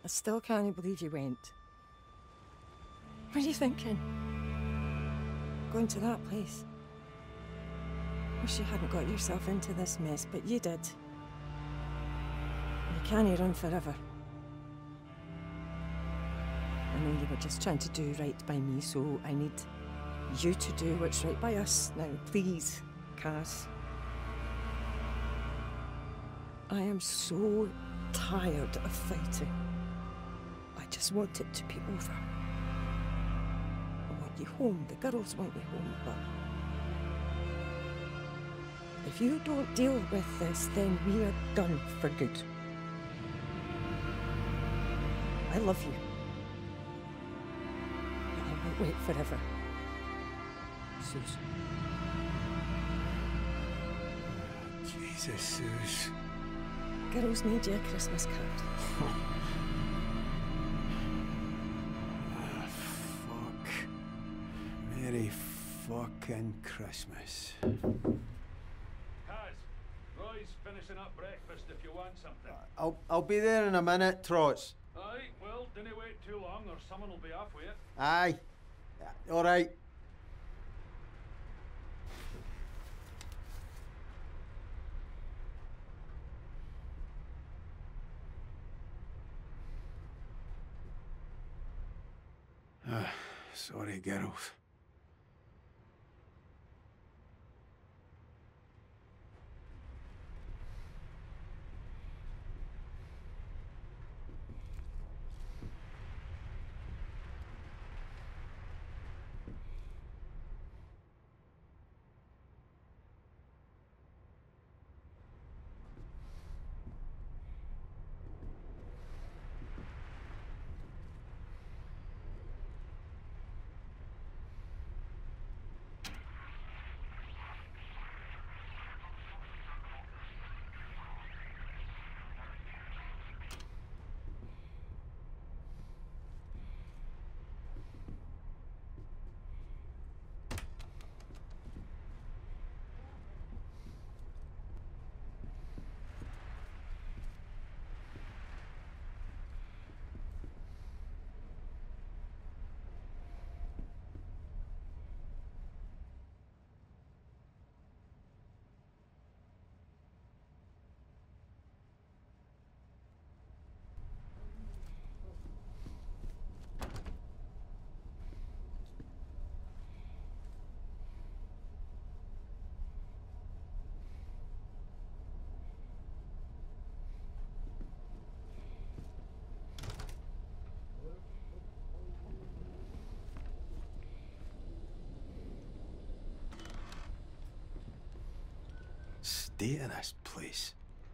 I still can't believe you went. What are you thinking? Going to that place? Wish you hadn't got yourself into this mess, but you did. You can't run forever. I know you were just trying to do right by me, so I need you to do what's right by us. Now, please, Kaz. I am so tired of fighting. I just want it to be over. I want you home. The girls want you home, but if you don't deal with this, then we are done for good. I love you. But I won't wait forever. Suze. Jesus, Suze. Girls made you a Christmas card. Ah, fuck. Merry fucking Christmas. Kaz, Roy's finishing up breakfast if you want something. I'll be there in a minute, Trots. Aye, well, dinna wait too long or someone will be off with it. Aye. All right. Sorry, girls. State of this place.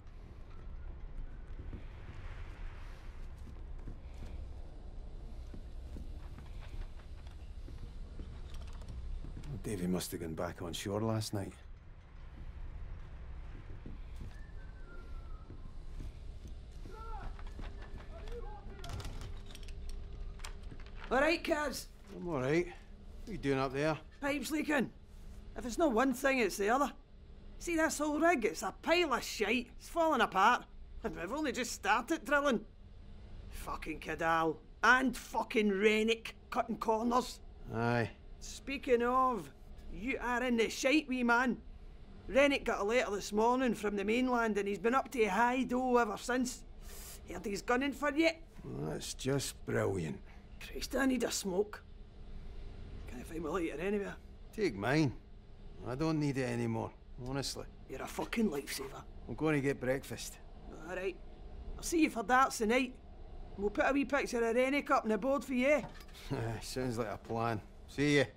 Davy must have gone back on shore last night. All right, Kaz. I'm all right. What are you doing up there? Pipe's leaking. If it's not one thing, it's the other. See this whole rig? It's a pile of shite. It's falling apart. And we've only just started drilling. Fucking Cadal. And fucking Rennick cutting corners. Aye. Speaking of, you are in the shite, wee man. Rennick got a letter this morning from the mainland and he's been up to high dough ever since. Heard he's gunning for you. Well, that's just brilliant. Christ, I need a smoke. Can't find my lighter anywhere. Take mine. I don't need it anymore, honestly. You're a fucking lifesaver. I'm going to get breakfast. All right. I'll see you for darts tonight. We'll put a wee picture of Rennick up on the board for you. Sounds like a plan. See ya.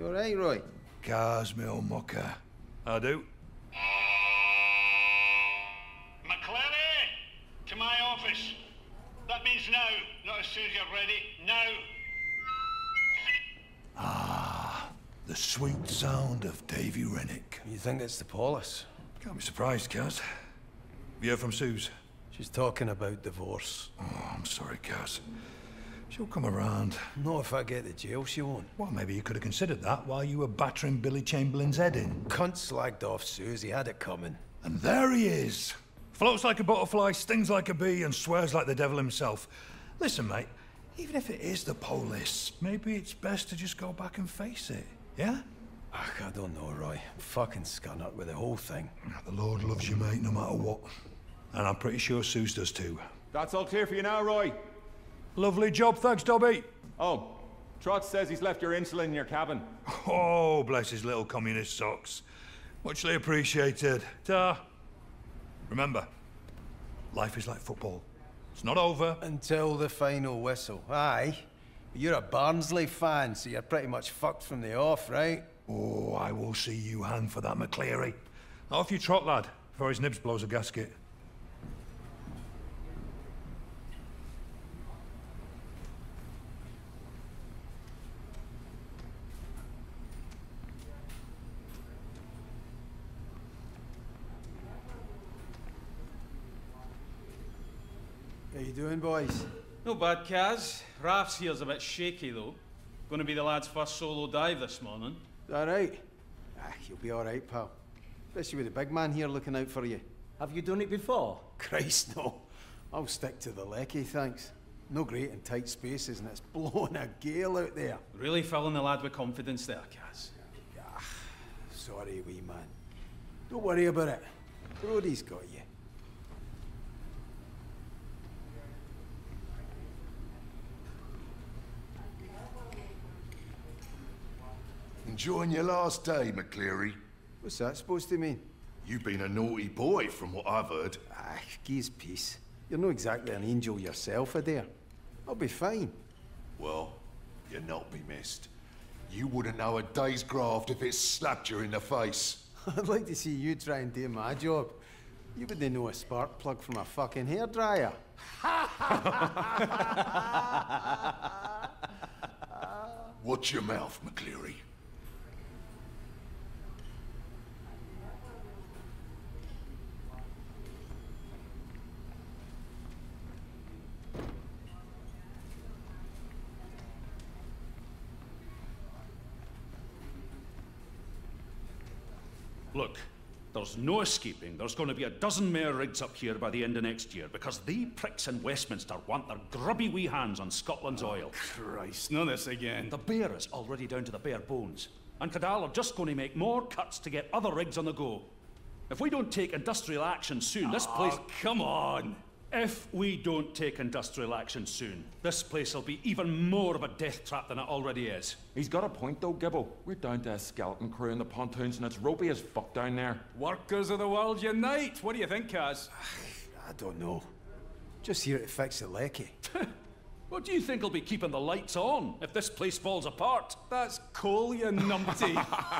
You alright, Roy? Cars, me old mucker. I do. McClary! To my office. That means now, not as soon as you're ready. Now! The sweet sound of Davy Rennick. You think it's the Paulus? Can't be surprised, Kaz. You heard from Suze? She's talking about divorce. Oh, I'm sorry, Kaz. She'll come around. Not if I get to jail, she won't. Well, maybe you could have considered that while you were battering Billy Chamberlain's head in. Cunt slagged off Susie, had it coming. And there he is. Floats like a butterfly, stings like a bee, and swears like the devil himself. Listen, mate, even if it is the police, maybe it's best to just go back and face it, yeah? Ach, I don't know, Roy. I'm fucking scunnered with the whole thing. The Lord loves you, mate, no matter what. And I'm pretty sure Suze does too. That's all clear for you now, Roy. Lovely job, thanks, Dobby. Oh, Trot says he's left your insulin in your cabin. Oh, bless his little communist socks. Muchly appreciated. Ta. Remember, life is like football. It's not over. Until the final whistle. Aye. You're a Barnsley fan, so you're pretty much fucked from the off, right? Oh, I will see you hang for that, McCleary. Off you trot, lad, before his nibs blows a gasket. How you doing, boys? No bad, Kaz. Raf's here's a bit shaky, though. Going to be the lad's first solo dive this morning. All right. Ah, you'll be all right, pal. Especially with the big man here looking out for you. Have you done it before? Christ, no. I'll stick to the lecky, thanks. No great in tight spaces, and it's blowing a gale out there. Really filling the lad with confidence there, Kaz. Ah, sorry, wee man. Don't worry about it. Brody's got you. Enjoying your last day, McCleary? What's that supposed to mean? You've been a naughty boy, from what I've heard. Ah, geez, peace. You're not exactly an angel yourself, Adair. I'll be fine. Well, you're not be missed. You wouldn't know a day's graft if it slapped you in the face. I'd like to see you try and do my job. You wouldn't know a spark plug from a fucking hairdryer. Watch your mouth, McCleary. Look, there's no escaping. There's going to be a dozen more rigs up here by the end of next year because they pricks in Westminster want their grubby wee hands on Scotland's oil. Christ, not this again. The bear is already down to the bare bones, and Cadal are just going to make more cuts to get other rigs on the go. If we don't take industrial action soon, this place... Oh, come on! If we don't take industrial action soon, this place will be even more of a death trap than it already is. He's got a point though, Gibbo. We're down to a skeleton crew in the pontoons and it's ropey as fuck down there. Workers of the world unite! What do you think, Kaz? I don't know. Just here to fix the lecky. What do you think will be keeping the lights on if this place falls apart? That's coal, you numpty.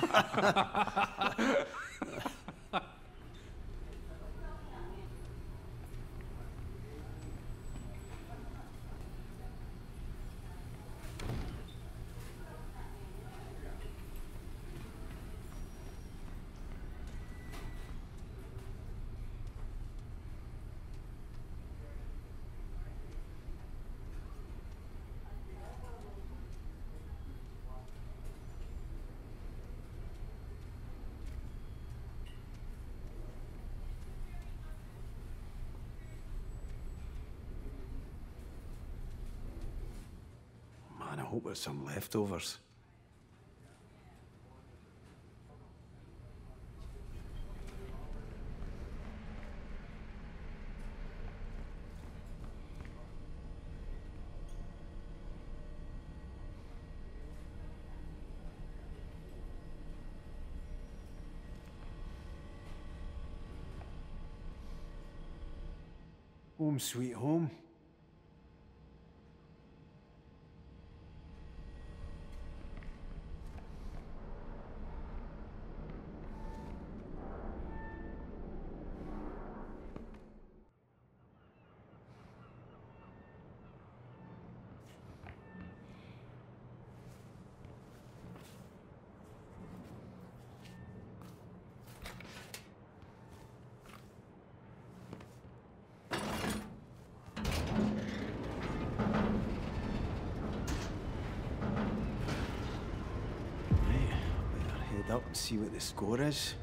Man, I hope there's some leftovers. Home sweet home. up and see what the score is.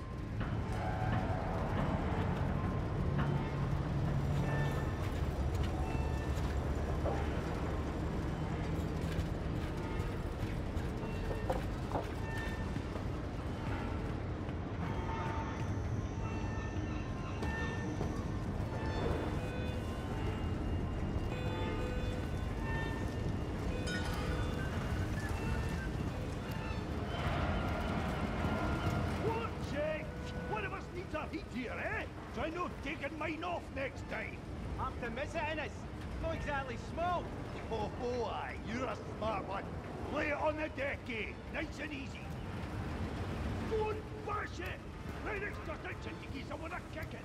Here, eh? Try not taking mine off next time. After miss it, Innes. Not exactly small. Oh, aye, you're a smart one. Lay it on the deck, eh? Nice and easy. Don't bash it! Right extra tension to give someone a kicking.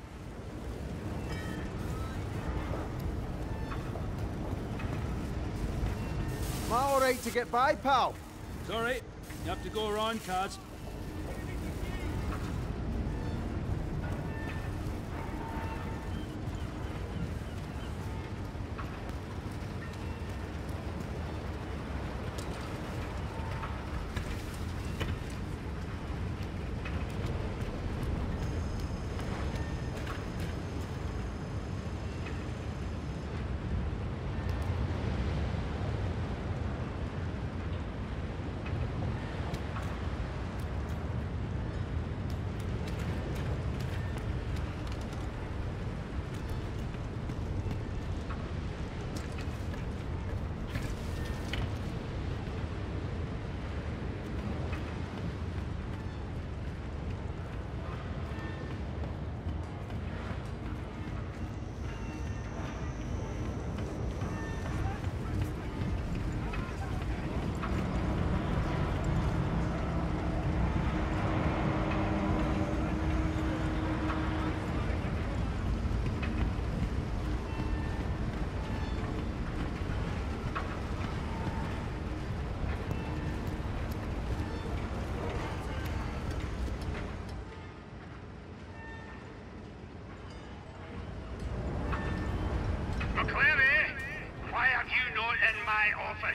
Am I alright to get by, pal? It's alright. You have to go around, Kaz. McClary, why have you not in my office?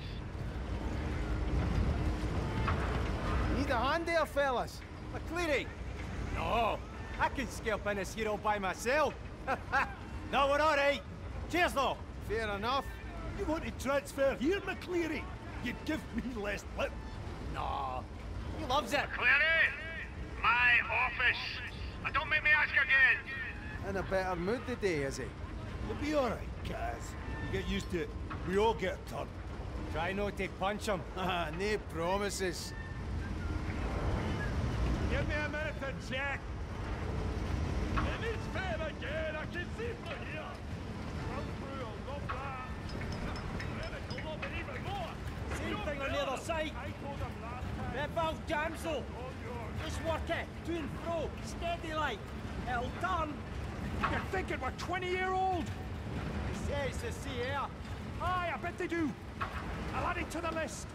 Need a hand there, fellas? McCleary! No, I can scalp Innes here all by myself. No, we're alright. Cheers, though. Fair enough. You want to transfer here, McCleary? You'd give me less lip. No, he loves it. McClary, my office. And don't make me ask again. In a better mood today, is he? You'll be alright, Kaz. You get used to it. We all get a turn. Try not to punch him. Ah, no promises. Give me a minute to check. It is fair again. I can see from here. Run through, I'll love that. Then it'll love it even more. Same thing on the other side. I told him last time. That valve damsel. Just work it. To and fro. Steady like. It'll turn. You're thinking we're 20-year-old? He says the sea air. Aye, I bet they do. I'll add it to the list.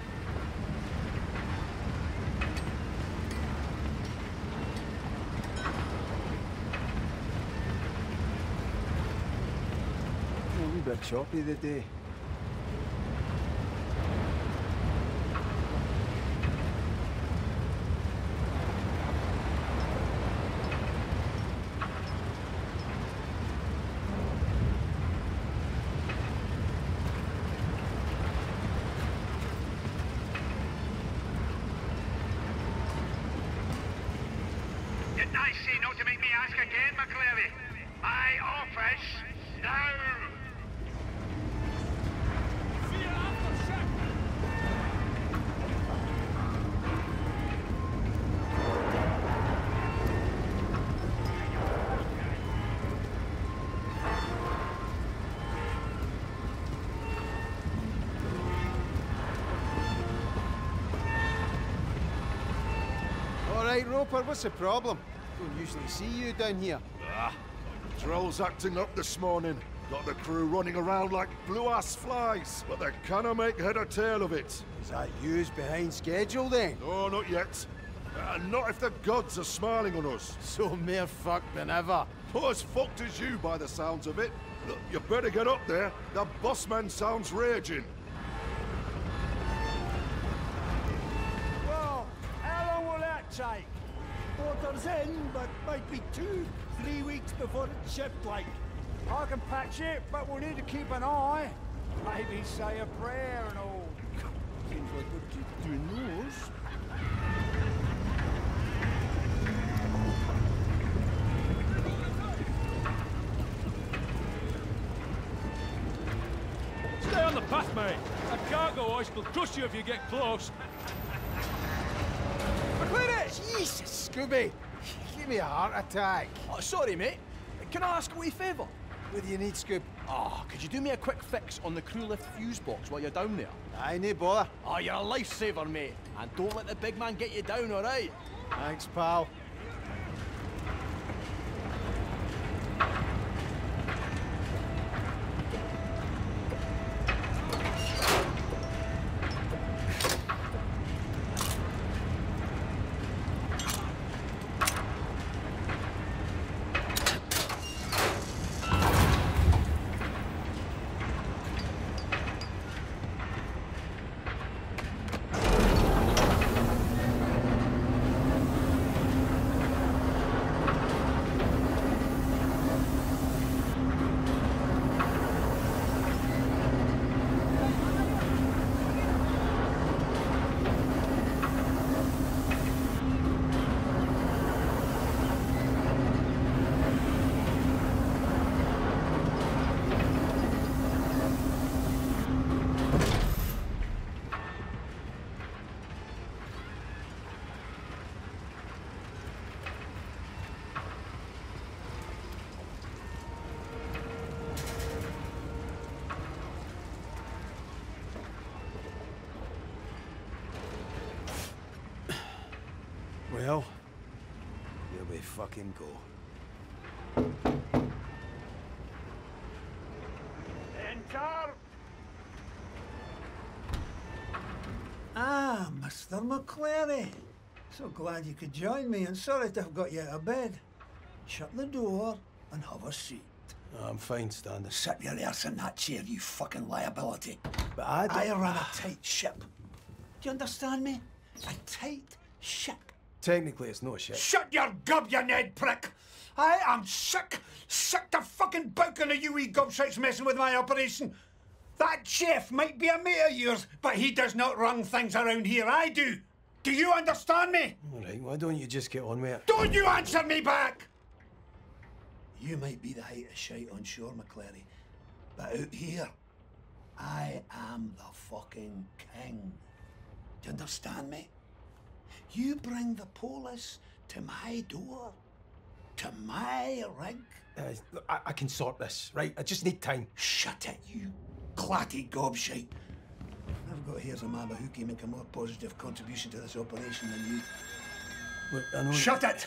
A wee bit choppy the day. Didn't I say not to make me ask again, McClary? My office now. See you after, ship. All right, Roper, what's the problem? Don't usually see you down here. Drill's acting up this morning. Got the crew running around like blue-ass flies, but they cannot make head or tail of it. Is that yous behind schedule then? No, not yet. Not if the gods are smiling on us. So mere fucked than ever. Not as fucked as you by the sounds of it. Look, you better get up there. The boss man sounds raging. Whoa! How long Anchor's in, but might be 2-3 weeks before it's shipped, like. I can patch it, but we'll need to keep an eye. Maybe say a prayer and all. Seems like what you do knows. Stay on the path, mate. A cargo hoist will crush you if you get close. McClary! Jesus, Scooby! You gave me a heart attack. Oh, sorry, mate. Can I ask a wee favour? What do you need, Scoob? Oh, could you do me a quick fix on the crew lift fuse box while you're down there? Aye, no bother. Oh, you're a lifesaver, mate. And don't let the big man get you down, all right? Thanks, pal. Well, here we fucking go. Enter! Ah, Mr. McClary. So glad you could join me, and sorry to have got you out of bed. Shut the door and have a seat. I'm fine, standing. Sit your arse in that chair, you fucking liability. But I run a tight ship. Do you understand me? A tight ship. Technically, it's no shit. Shut your gob, you Ned prick! I am sick to fucking bouking of you wee gobshites messing with my operation. That chef might be a mate of yours, but he does not run things around here. I do. Do you understand me? All right, why don't you just get on with it? Don't you answer me back! You might be the height of shite on shore, McClary, but out here, I am the fucking king. Do you understand me? You bring the police to my door, to my rig. Look, I can sort this, right? I just need time. Shut it, you clatty gobshite. I've got here's a man who can make a more positive contribution to this operation than you. Look, I know... Shut it!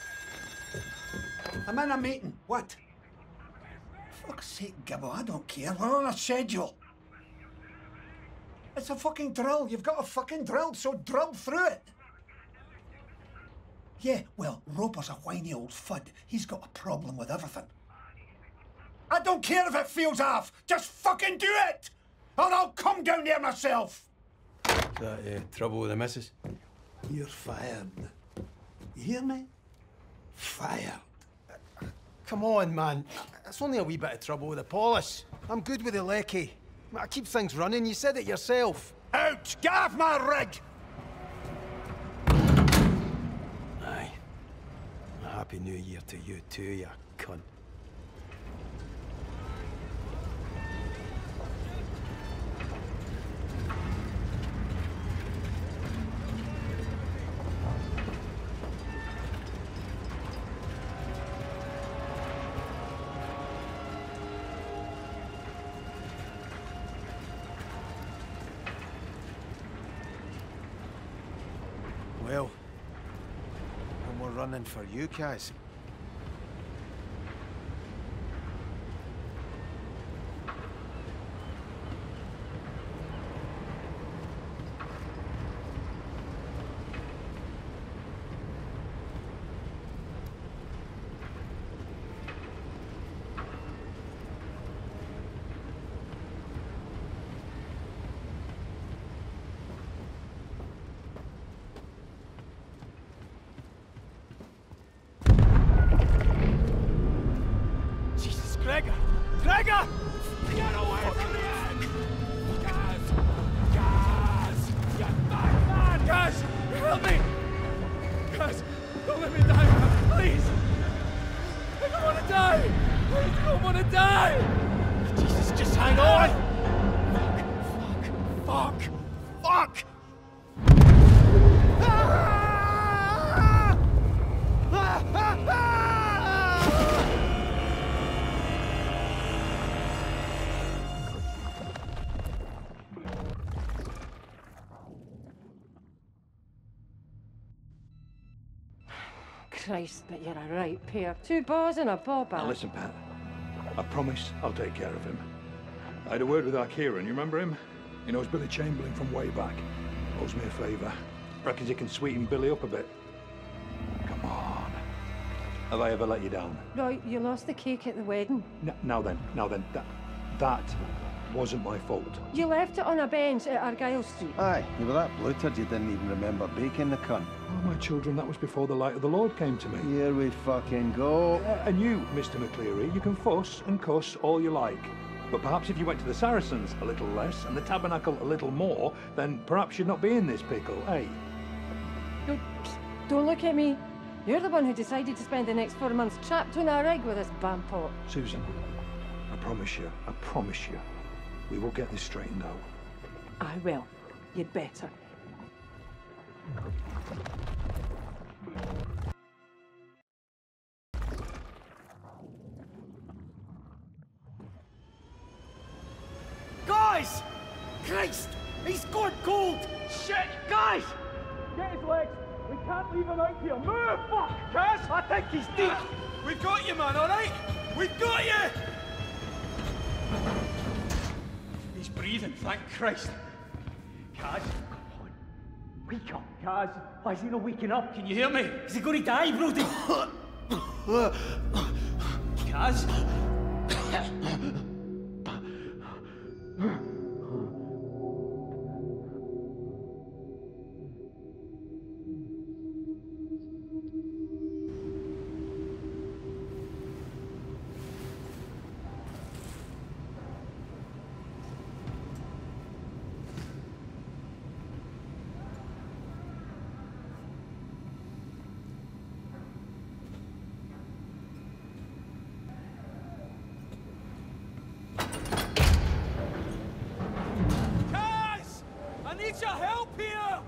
I'm in a meeting. What? For fuck's sake, Gibbo, I don't care. We're on a schedule. It's a fucking drill. You've got a fucking drill, so drill through it. Yeah, well, Roper's a whiny old fud. He's got a problem with everything. I don't care if it feels off. Just fucking do it! Or I'll come down there myself. Is that trouble with the missus? You're fired. You hear me? Fired. Come on, man. It's only a wee bit of trouble with the polish. I'm good with the lecky. I keep things running. You said it yourself. Out! Get off my rig! Aye. A happy new year to you too, you cunt. Well, and we're running for you, Kaz. Gregor! Get away from the end! Gaz! Gaz! You madman! Gaz! Help me! Gaz! Don't let me die, man! Please! I don't want to die! I don't want to die! Jesus, just hang on! Fuck! Fuck! Fuck! Christ, but you're a right pair. 2 bows and a bobber. Now listen, Pat. I promise I'll take care of him. I had a word with our Kieran, you remember him? He knows Billy Chamberlain from way back. Owes me a favour. Reckons he can sweeten Billy up a bit. Come on. Have I ever let you down? Right, you lost the cake at the wedding. Now then, that wasn't my fault. You left it on a bench at Argyle Street. Aye, you were that bloated you didn't even remember baking the cunt. Oh, my children, that was before the light of the Lord came to me. Here we fucking go. And you, Mr. McCleary, you can fuss and cuss all you like. But perhaps if you went to the Saracens a little less and the Tabernacle a little more, then perhaps you'd not be in this pickle, eh? Don't look at me. You're the one who decided to spend the next 4 months trapped on a rig with this bampot. Susan, I promise you, we will get this straightened out. I will. You'd better. Guys! Christ! He's gone cold! Shit! Guys! Get his legs! We can't leave him out here! Move! Fuck! Kaz! I think he's deep! We've got you, man, alright? We've got you! He's breathing, thank Christ. Kaz, come on. Wake up, Kaz. Why is he not waking up? Can you hear me? Is he going to die, Brody? Kaz? I need your help here!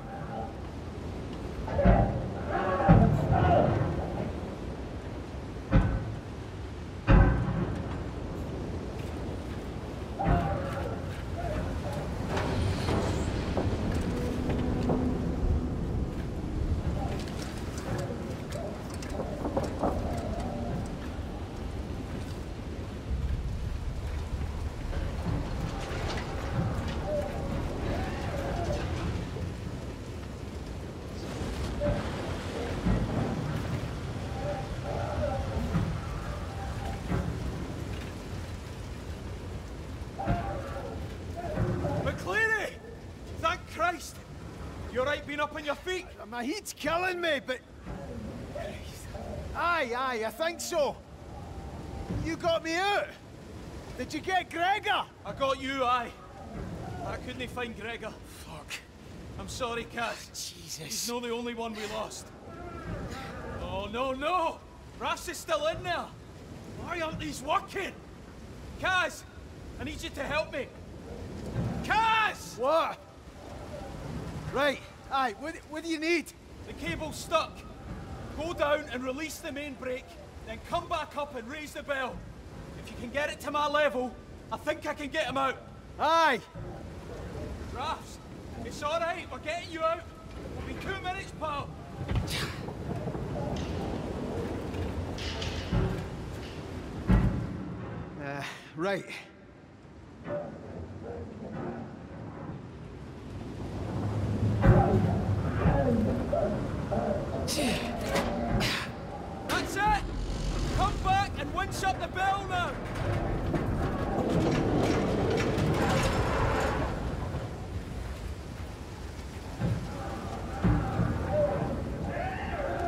Christ! You alright being up on your feet? My heat's killing me, but... Aye, I think so. You got me out. Did you get Gregor? I got you, aye. I couldn't find Gregor. Fuck. I'm sorry, Kaz. Jesus. He's not the only one we lost. Oh, no! Rass is still in there. Why aren't these working? Kaz! I need you to help me. Kaz! What? Right. Aye, what do you need? The cable's stuck. Go down and release the main brake, then come back up and raise the bell. If you can get it to my level, I think I can get him out. Aye! Rafts, it's alright, we're getting you out. It'll be 2 minutes, pal. Right. That's it! Come back and winch up the bell now!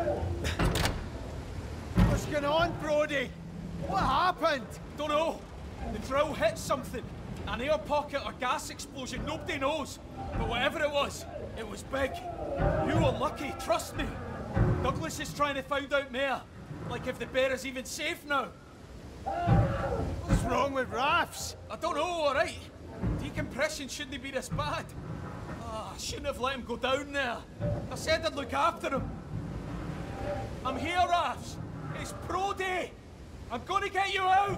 What's going on, Brody? What happened? Don't know. The drill hit something. An air pocket or gas explosion, nobody knows. But whatever it was big. You were lucky, trust me. Douglas is trying to find out more. Like if the bear is even safe now. What's wrong with rafts? I don't know, alright. Decompression shouldn't be this bad. I shouldn't have let him go down there. I said I'd look after him. I'm here, Rafs. It's pro day. I'm gonna get you out.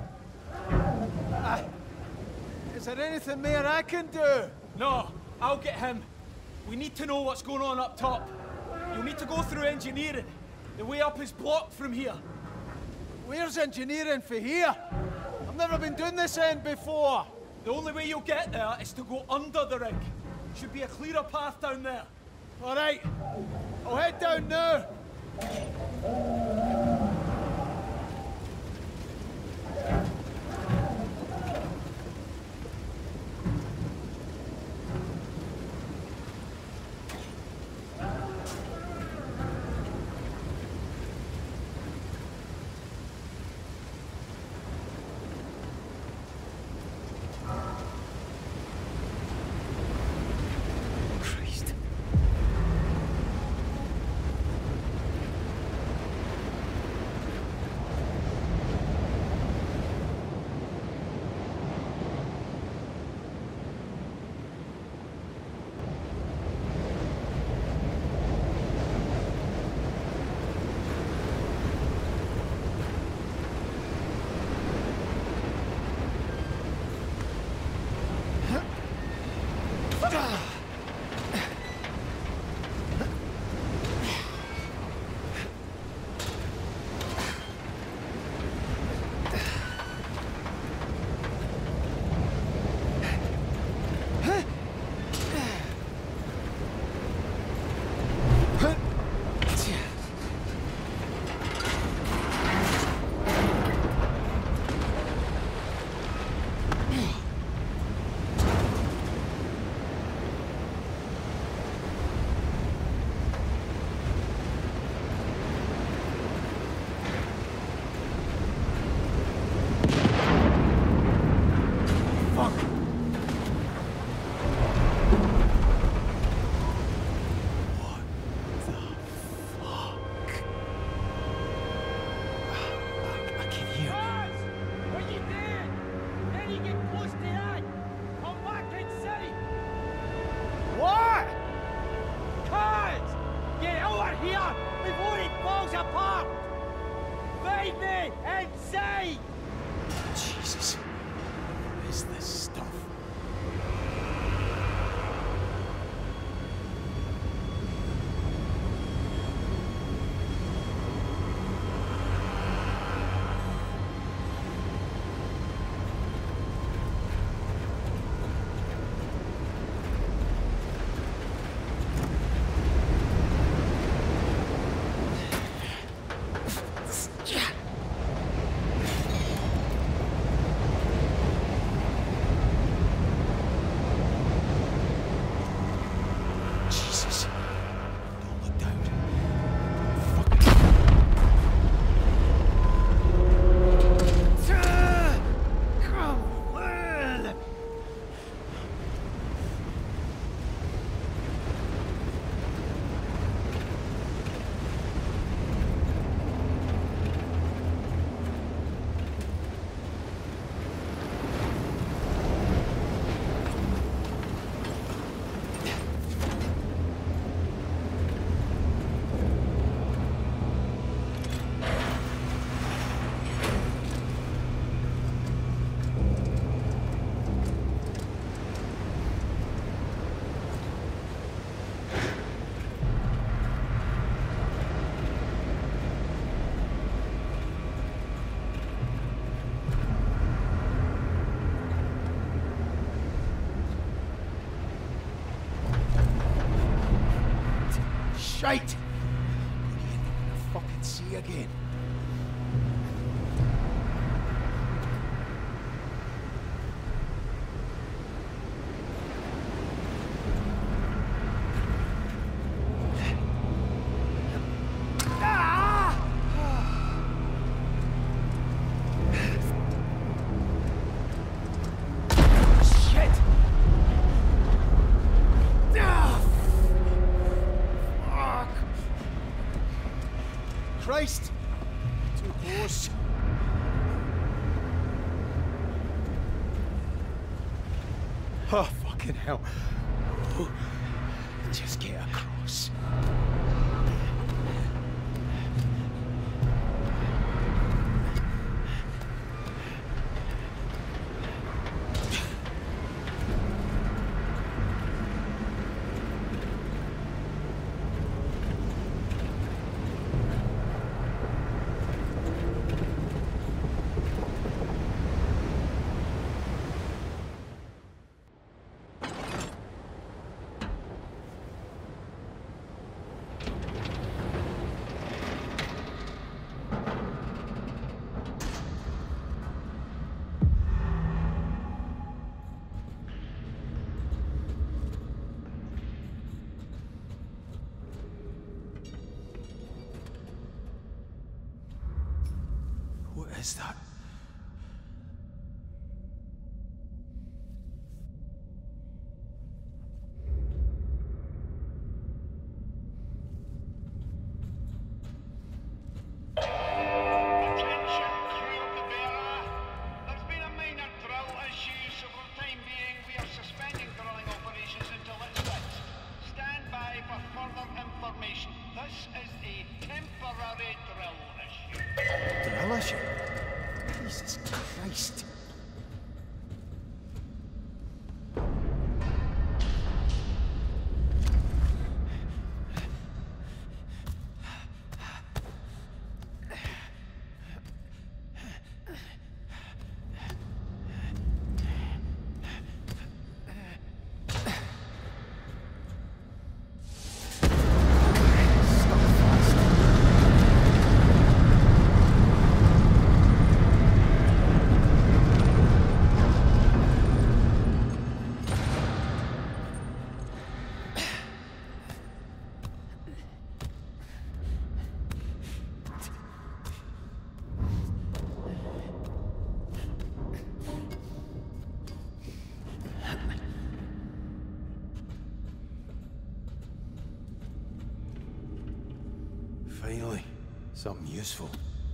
Is there anything more I can do? No, I'll get him. We need to know what's going on up top. You'll need to go through engineering. The way up is blocked from here. Where's engineering for here? I've never been doing this end before. The only way you'll get there is to go under the rig. Should be a clearer path down there. All right, I'll head down now. Shite! What are you gonna fucking see again? Oh, fucking hell. Oh, just get across. What is that? Jesus Christ. Finally, something useful.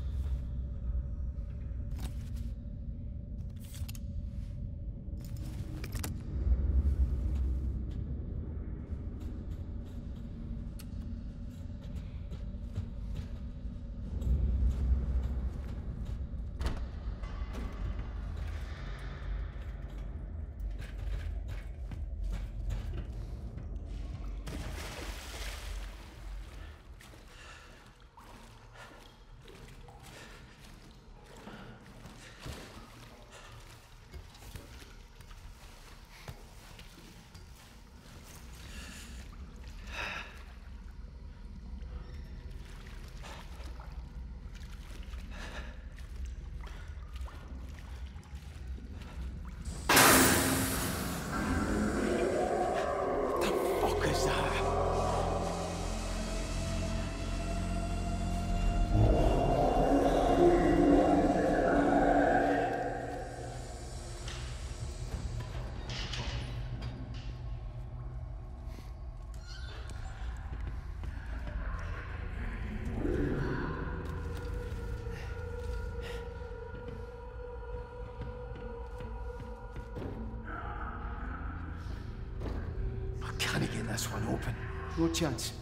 Can't get this one open. No chance.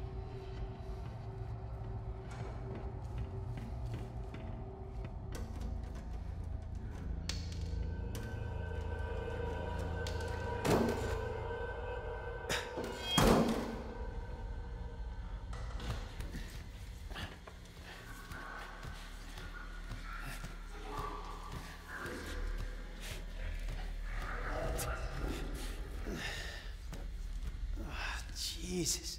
Jesus.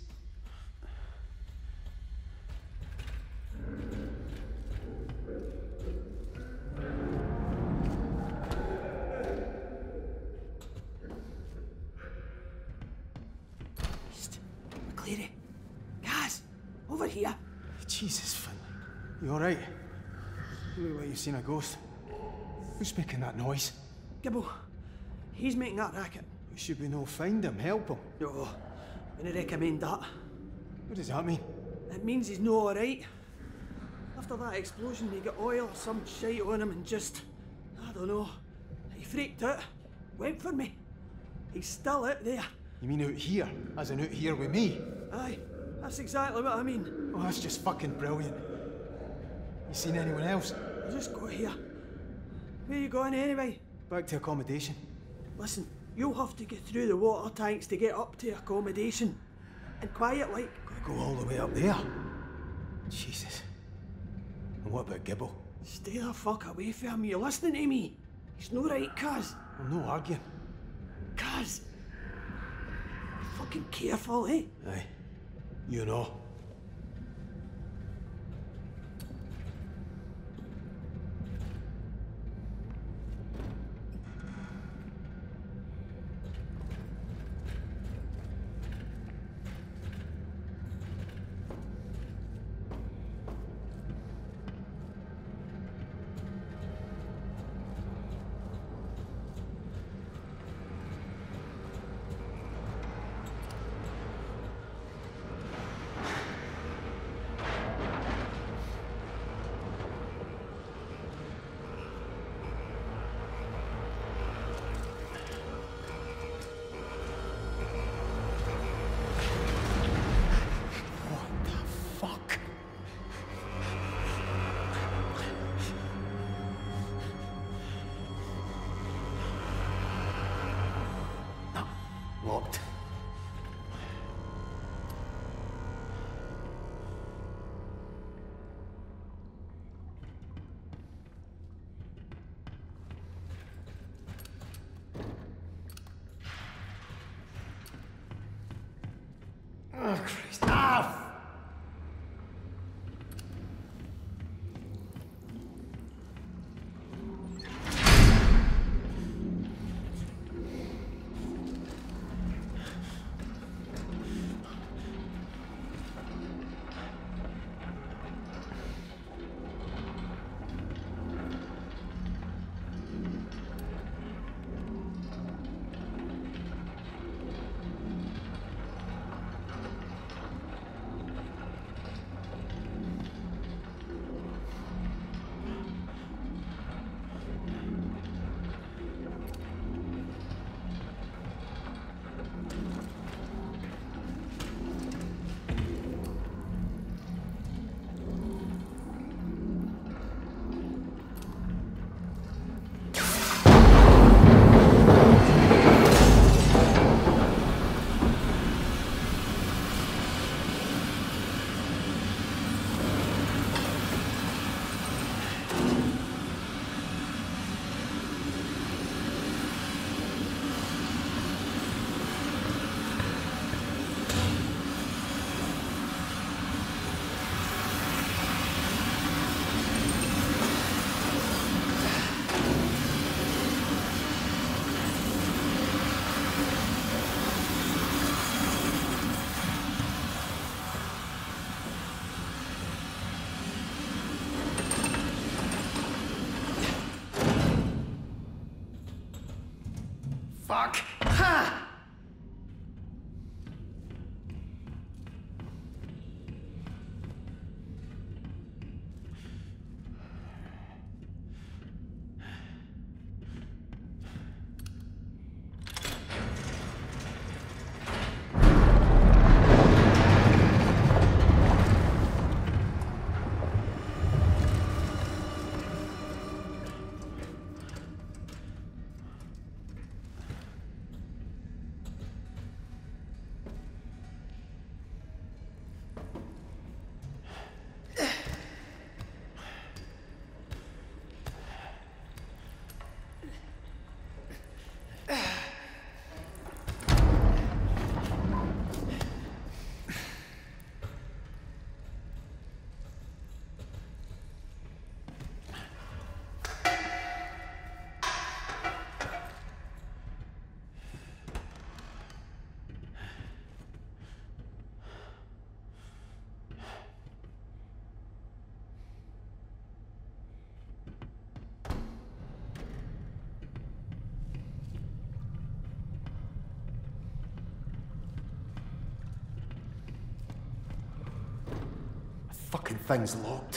McCleary. Guys, over here. Jesus, Finlay. You alright? You look like you've seen a ghost. Who's making that noise? Gibbo. He's making that racket. Should we no find him, help him? No. I recommend that. What does that mean? It means he's no alright. After that explosion, he got oil or some shite on him and just... I don't know. He freaked out. Went for me. He's still out there. You mean out here? As in out here with me? Aye, that's exactly what I mean. Oh, that's just fucking brilliant. You seen anyone else? I'll just go here. Where you going anyway? Back to accommodation. Listen, you'll have to get through the water tanks to get up to accommodation. And quiet like. Gotta go all the way up there? Jesus. And what about Gibbo? Stay the fuck away from him, you listening to me? He's no right, Kaz. I'm no arguing. Kaz! Fucking careful, eh? Aye. You know. Locked. Oh, Christ. Ah! Fuck! Ha! Fucking thing's locked.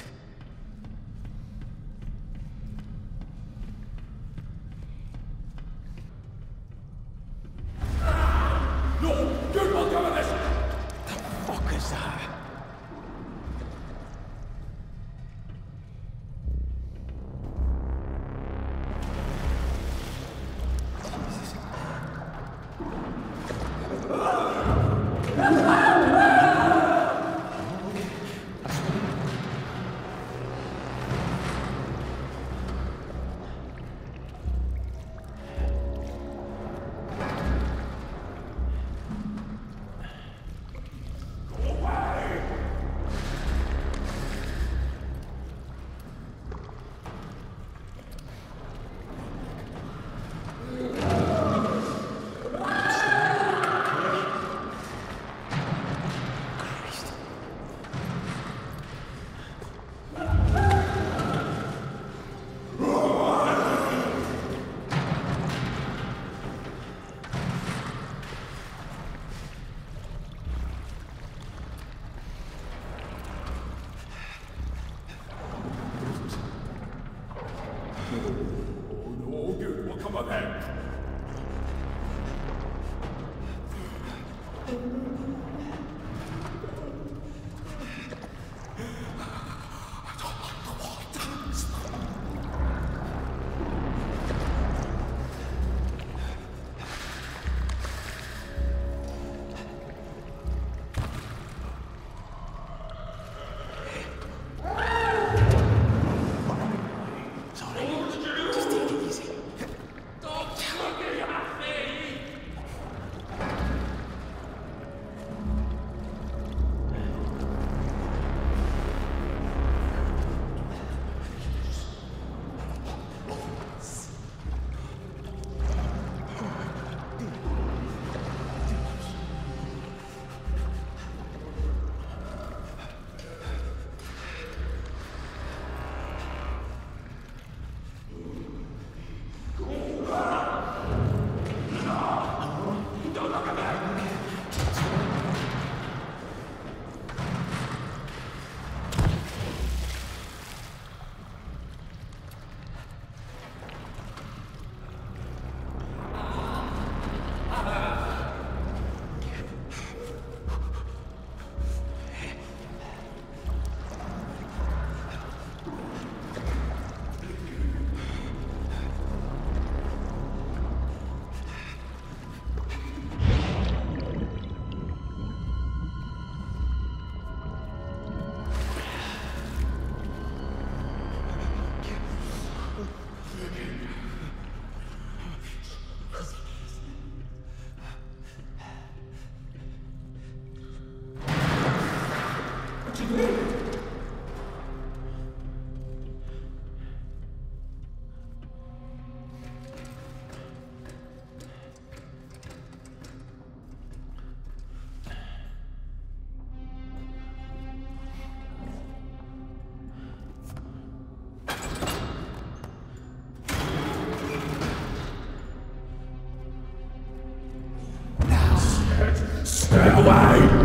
Stay away!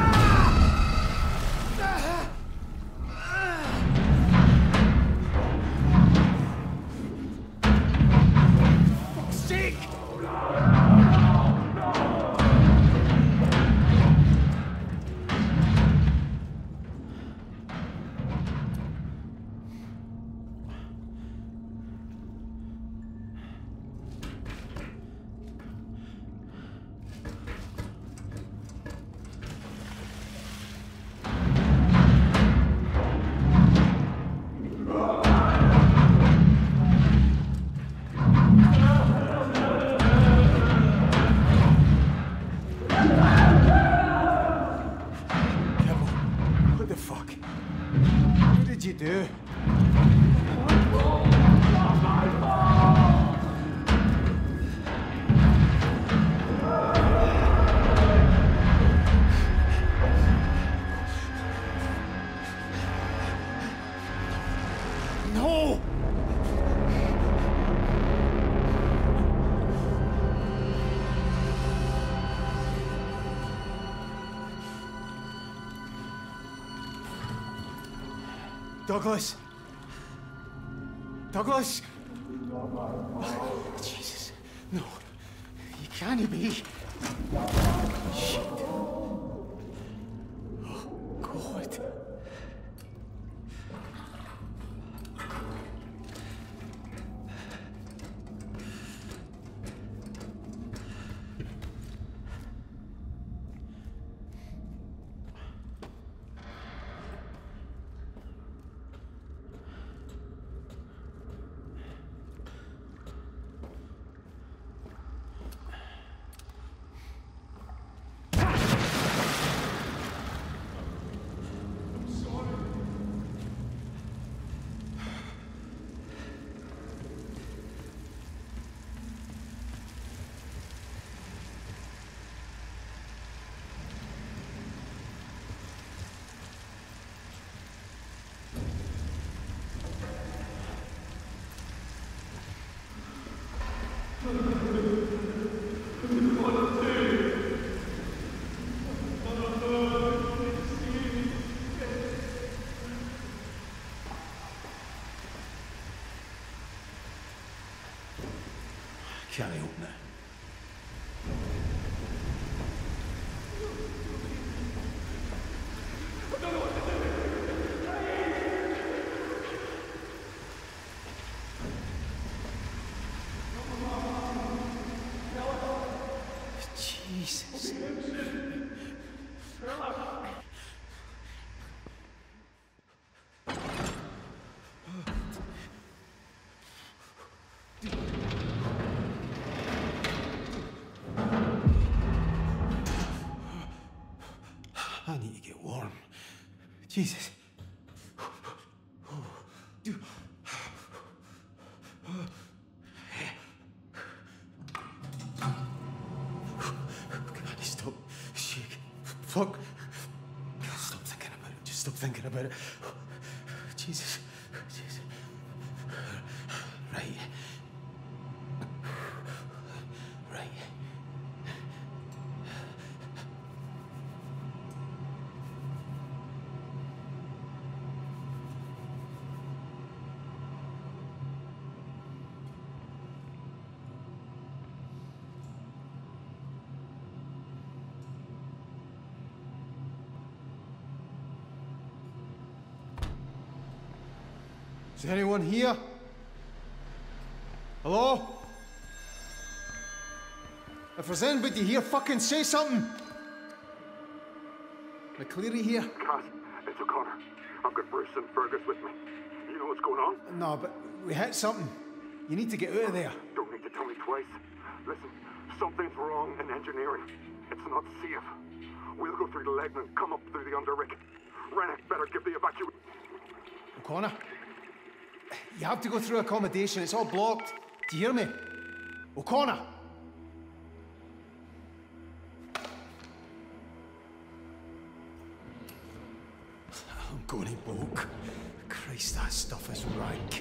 Douglas! Douglas! Oh, Jesus. No. You can't be. Shit. Oh, God. Can't open it. Jesus. I need to get warm. Jesus. Stop. Shake. Fuck. Stop thinking about it. Just stop thinking about it. Jesus. Jesus. Right. Right. Is there anyone here? Hello? If there's anybody here, fucking say something! McCleary here? Cass, it's O'Connor. I've got Bruce and Fergus with me. You know what's going on? No, but we hit something. You need to get out of there. Don't need to tell me twice. Listen, something's wrong in engineering. It's not safe. We'll go through the Legnan and come up through the underrick. Rennick better give the evacuation. O'Connor? You have to go through accommodation. It's all blocked. Do you hear me? O'Connor! I'm going to bulk. Christ, that stuff is rank.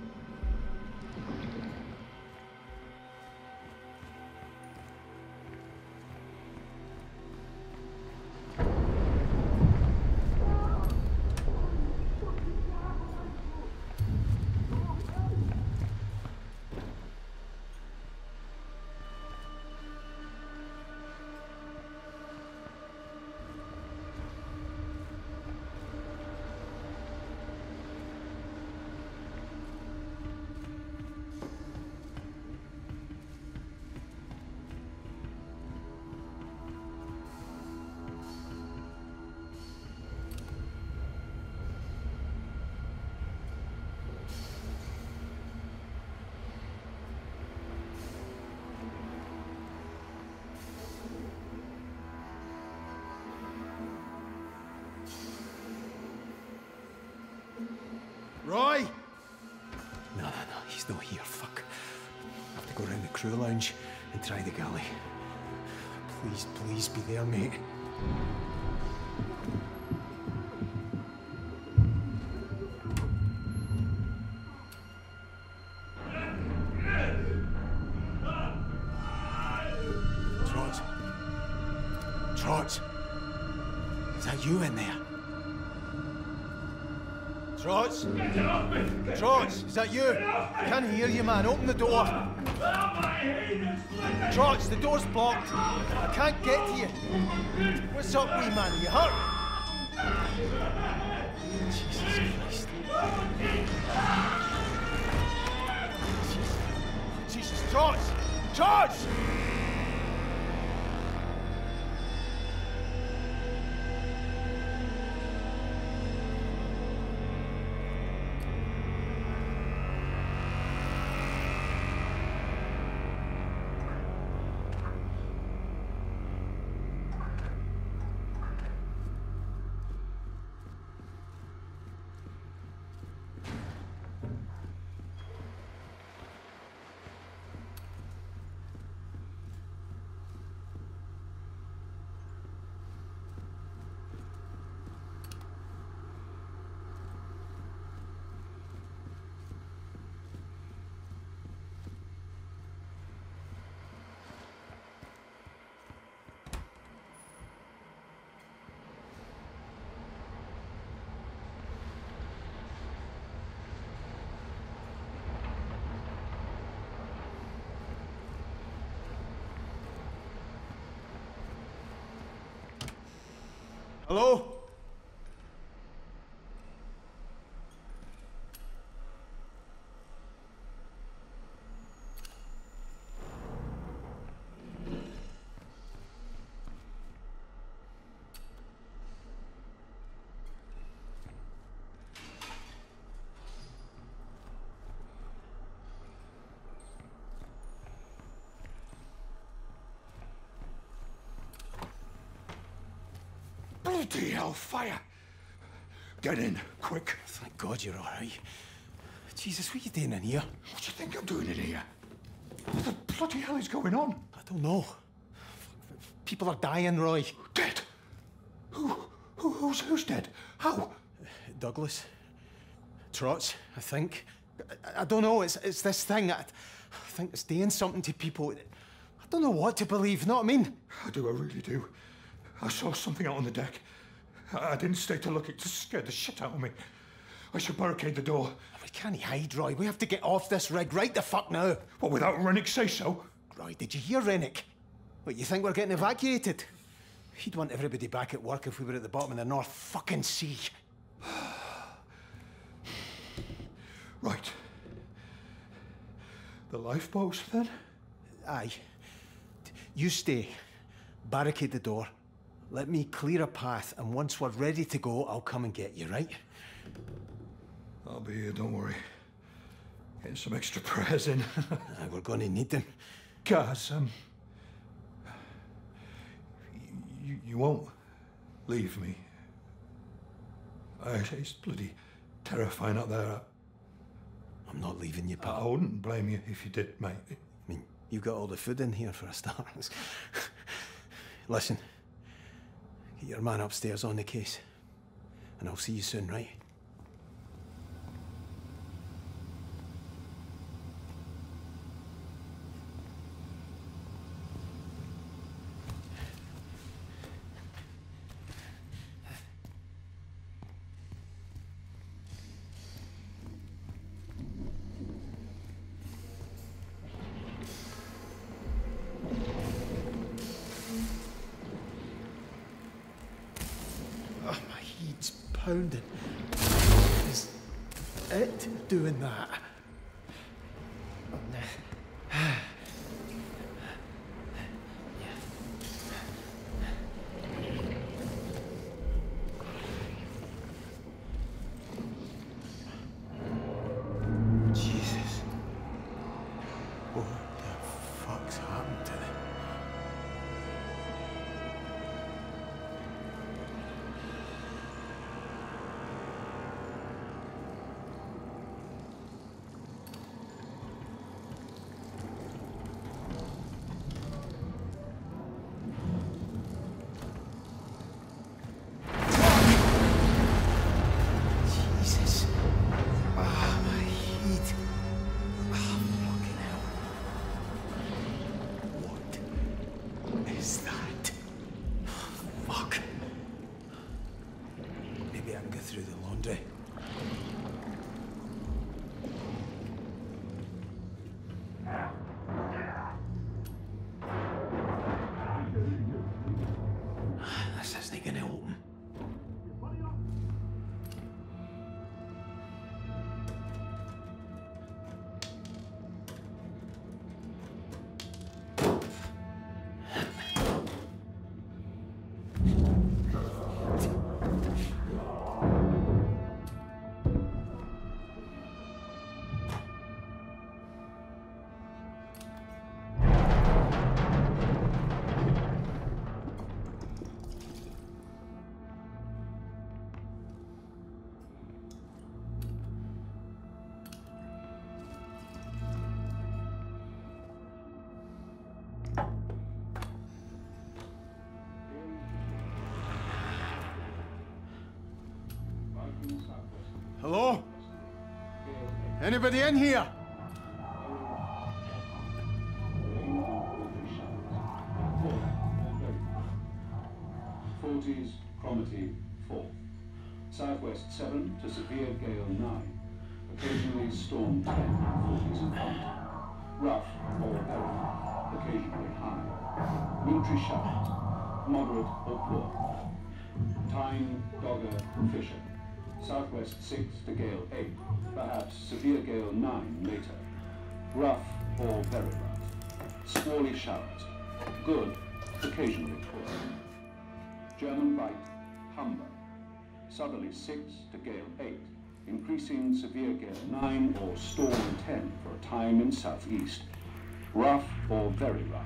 Roy! No, he's not here, fuck. I have to go round the crew lounge and try the galley. Please, please be there, mate. Trots? Is that you in there? Trots? Trots, is that you? I can't hear you, man. Open the door. Trots, the door's blocked. I can't get to you. What's up, wee man? Are you hurt? Jesus Christ. Jesus, Trots! Trots! Hello? Bloody hell, fire! Get in, quick. Thank God you're all right. Jesus, what are you doing in here? What do you think I'm doing in here? What the bloody hell is going on? I don't know. People are dying, Roy. Dead? Who's dead? How? Douglas. Trots, I think. I don't know, it's this thing. I think it's doing something to people. I don't know what to believe, know what I mean? I do, I really do. I saw something out on the deck. I didn't stay to look, it just scared the shit out of me. I should barricade the door. We can't hide, Roy. We have to get off this rig right the fuck now. What, without Rennick say so? Roy, did you hear Rennick? What, you think we're getting evacuated? He'd want everybody back at work if we were at the bottom of the North fucking Sea. Right. The lifeboats, then? Aye. You stay. Barricade the door. Let me clear a path, and once we're ready to go, I'll come and get you, right? I'll be here, don't worry. Getting some extra prayers in. We're gonna need them. Gaz, you won't leave me. It's bloody terrifying out there. I'm not leaving you, pal. I wouldn't blame you if you did, mate. I mean, you got all the food in here for a start. Listen, get your man upstairs on the case, and I'll see you soon, right? Pounding. Is it doing that? Jesus. What the fuck's happened to them? Through the laundry. This isn't gonna open. Hello? Anybody in here? Forties, Cromarty 4. Southwest 7 to severe gale 9. Occasionally storm 10, 40s and front. Rough or heavy, occasionally high. Military shower, moderate or poor. Tyne, Dogger, Fisher. Southwest 6 to gale 8. Perhaps severe gale 9 later. Rough or very rough. Squally showers. Good, occasionally poor. German Bight, Humber. Southerly 6 to gale 8. Increasing severe gale 9 or storm 10 for a time in southeast. Rough or very rough.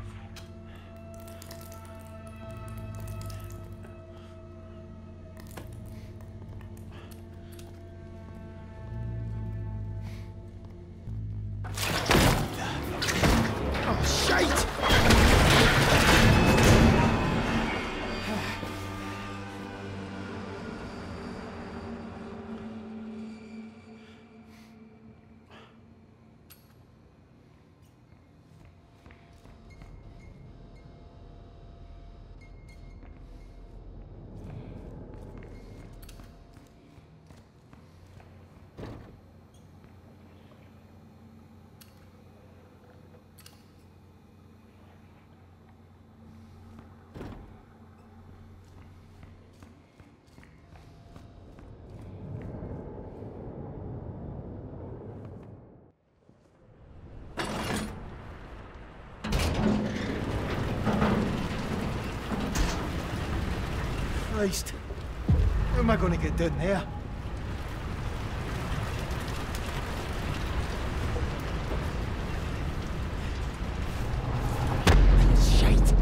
Christ. How am I going to get down there? Shite.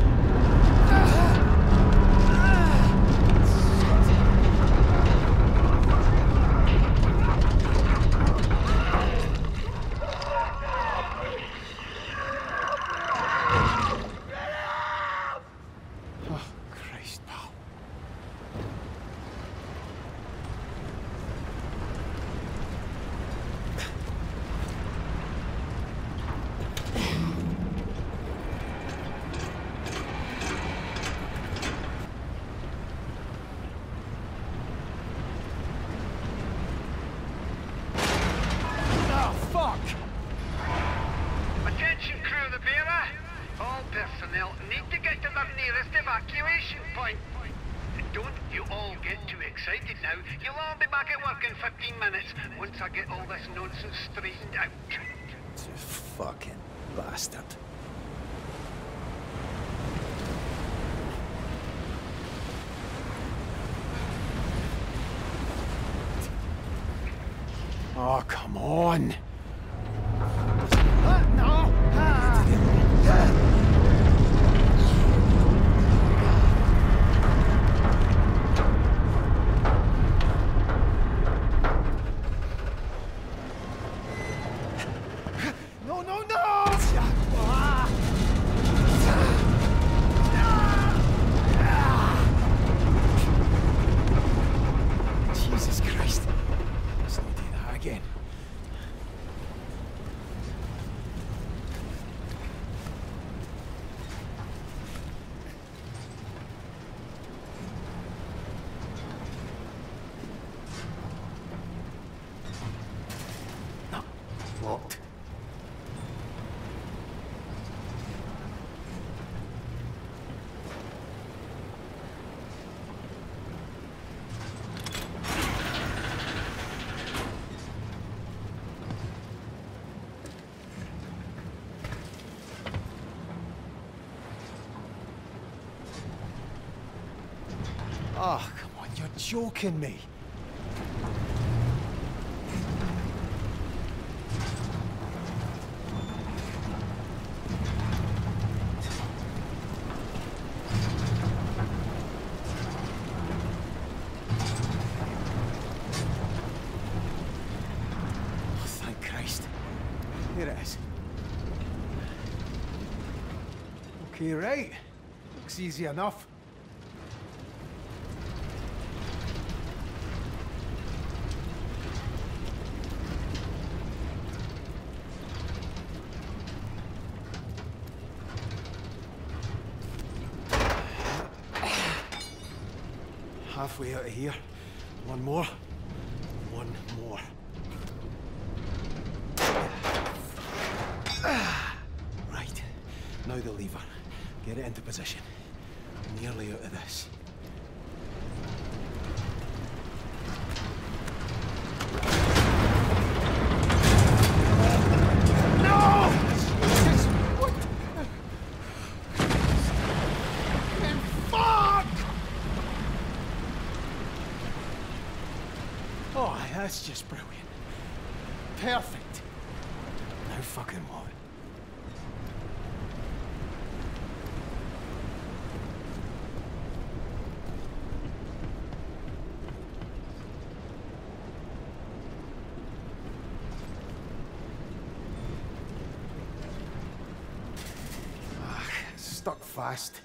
Oh, come on. No. Jesus Christ. Let's not do that again. No, locked. Oh, come on, you're joking me. Oh, thank Christ. Here it is. Okay, right. Looks easy enough. Halfway out of here. One more. One more. Right. Now the lever. Get it into position. Nearly out of this. That's just brilliant. Perfect. Now fucking what? Stuck fast.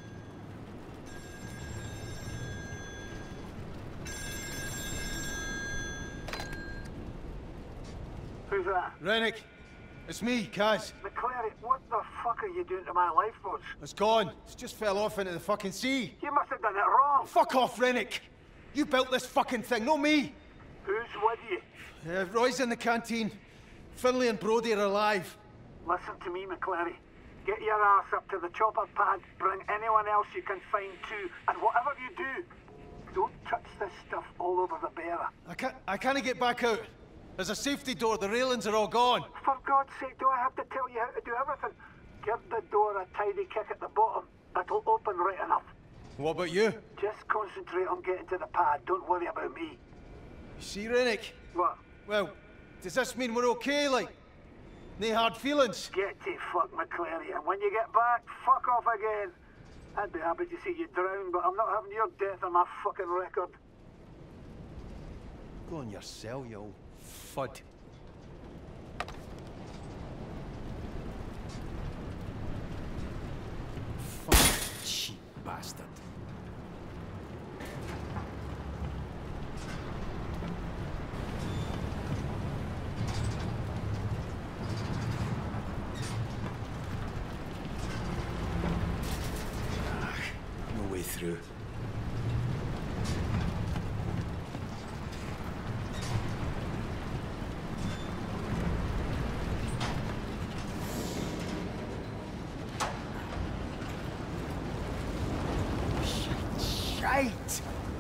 Who's that? Rennick, it's me, Kaz. McClary, what the fuck are you doing to my lifeboats? It's gone. It's just fell off into the fucking sea. You must have done it wrong. Fuck off, Rennick. You built this fucking thing, not me. Who's with you? Roy's in the canteen. Finlay and Brody are alive. Listen to me, McClary. Get your ass up to the chopper pad, bring anyone else you can find too, and whatever you do, don't touch this stuff all over the bearer. I can't get back out. There's a safety door, the railings are all gone. For God's sake, do I have to tell you how to do everything? Give the door a tidy kick at the bottom. It'll open right enough. What about you? Just concentrate on getting to the pad, don't worry about me. You see, Rennick? What? Well, does this mean we're okay, like? No hard feelings? Get to fuck, McClary, and when you get back, fuck off again. I'd be happy to see you drown, but I'm not having your death on my fucking record. Go on your cell, you old fud. Fucking cheap bastard. No way through. Shite!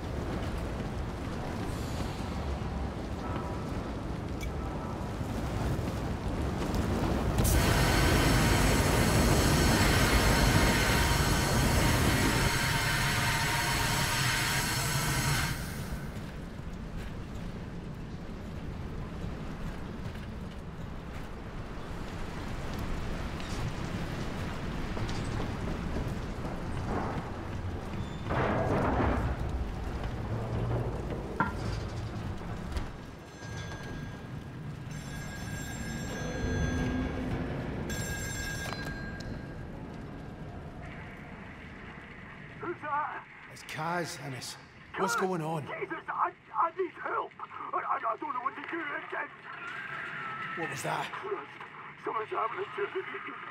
It's Kaz, Ennis. What's going on? Jesus, I need help. I don't know what to do again. What was that? Something's happening to me.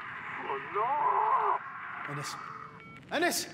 Oh no! Ennis. Ennis!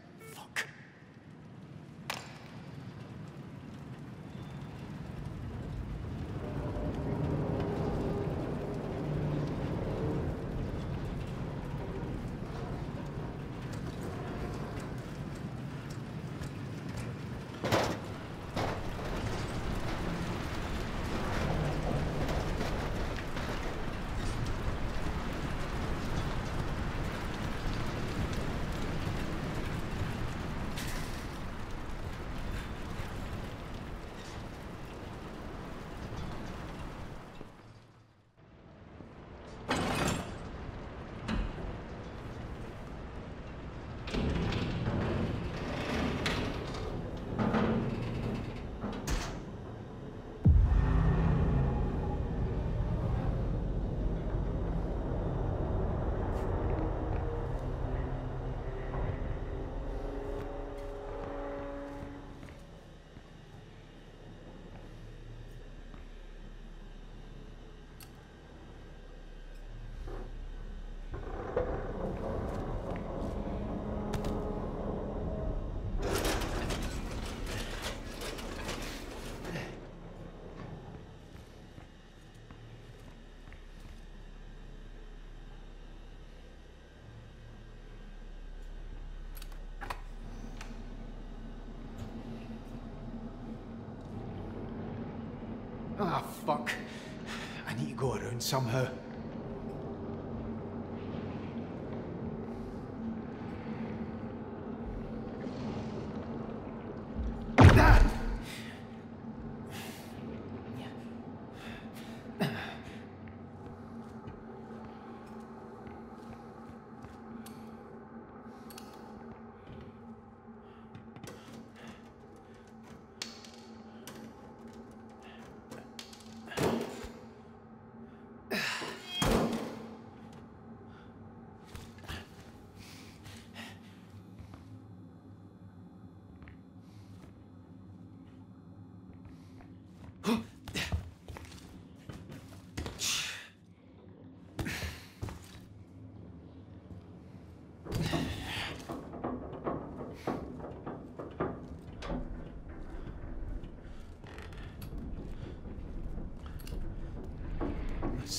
Ah, fuck. I need to go around somehow.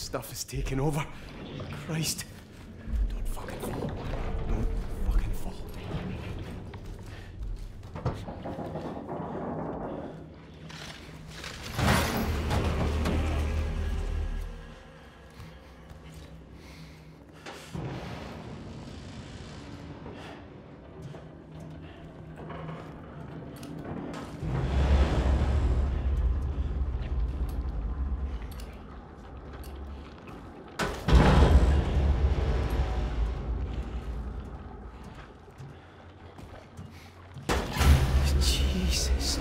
stuff is taking over. Christ. Don't fucking fall. Don't fucking fall. Jesus.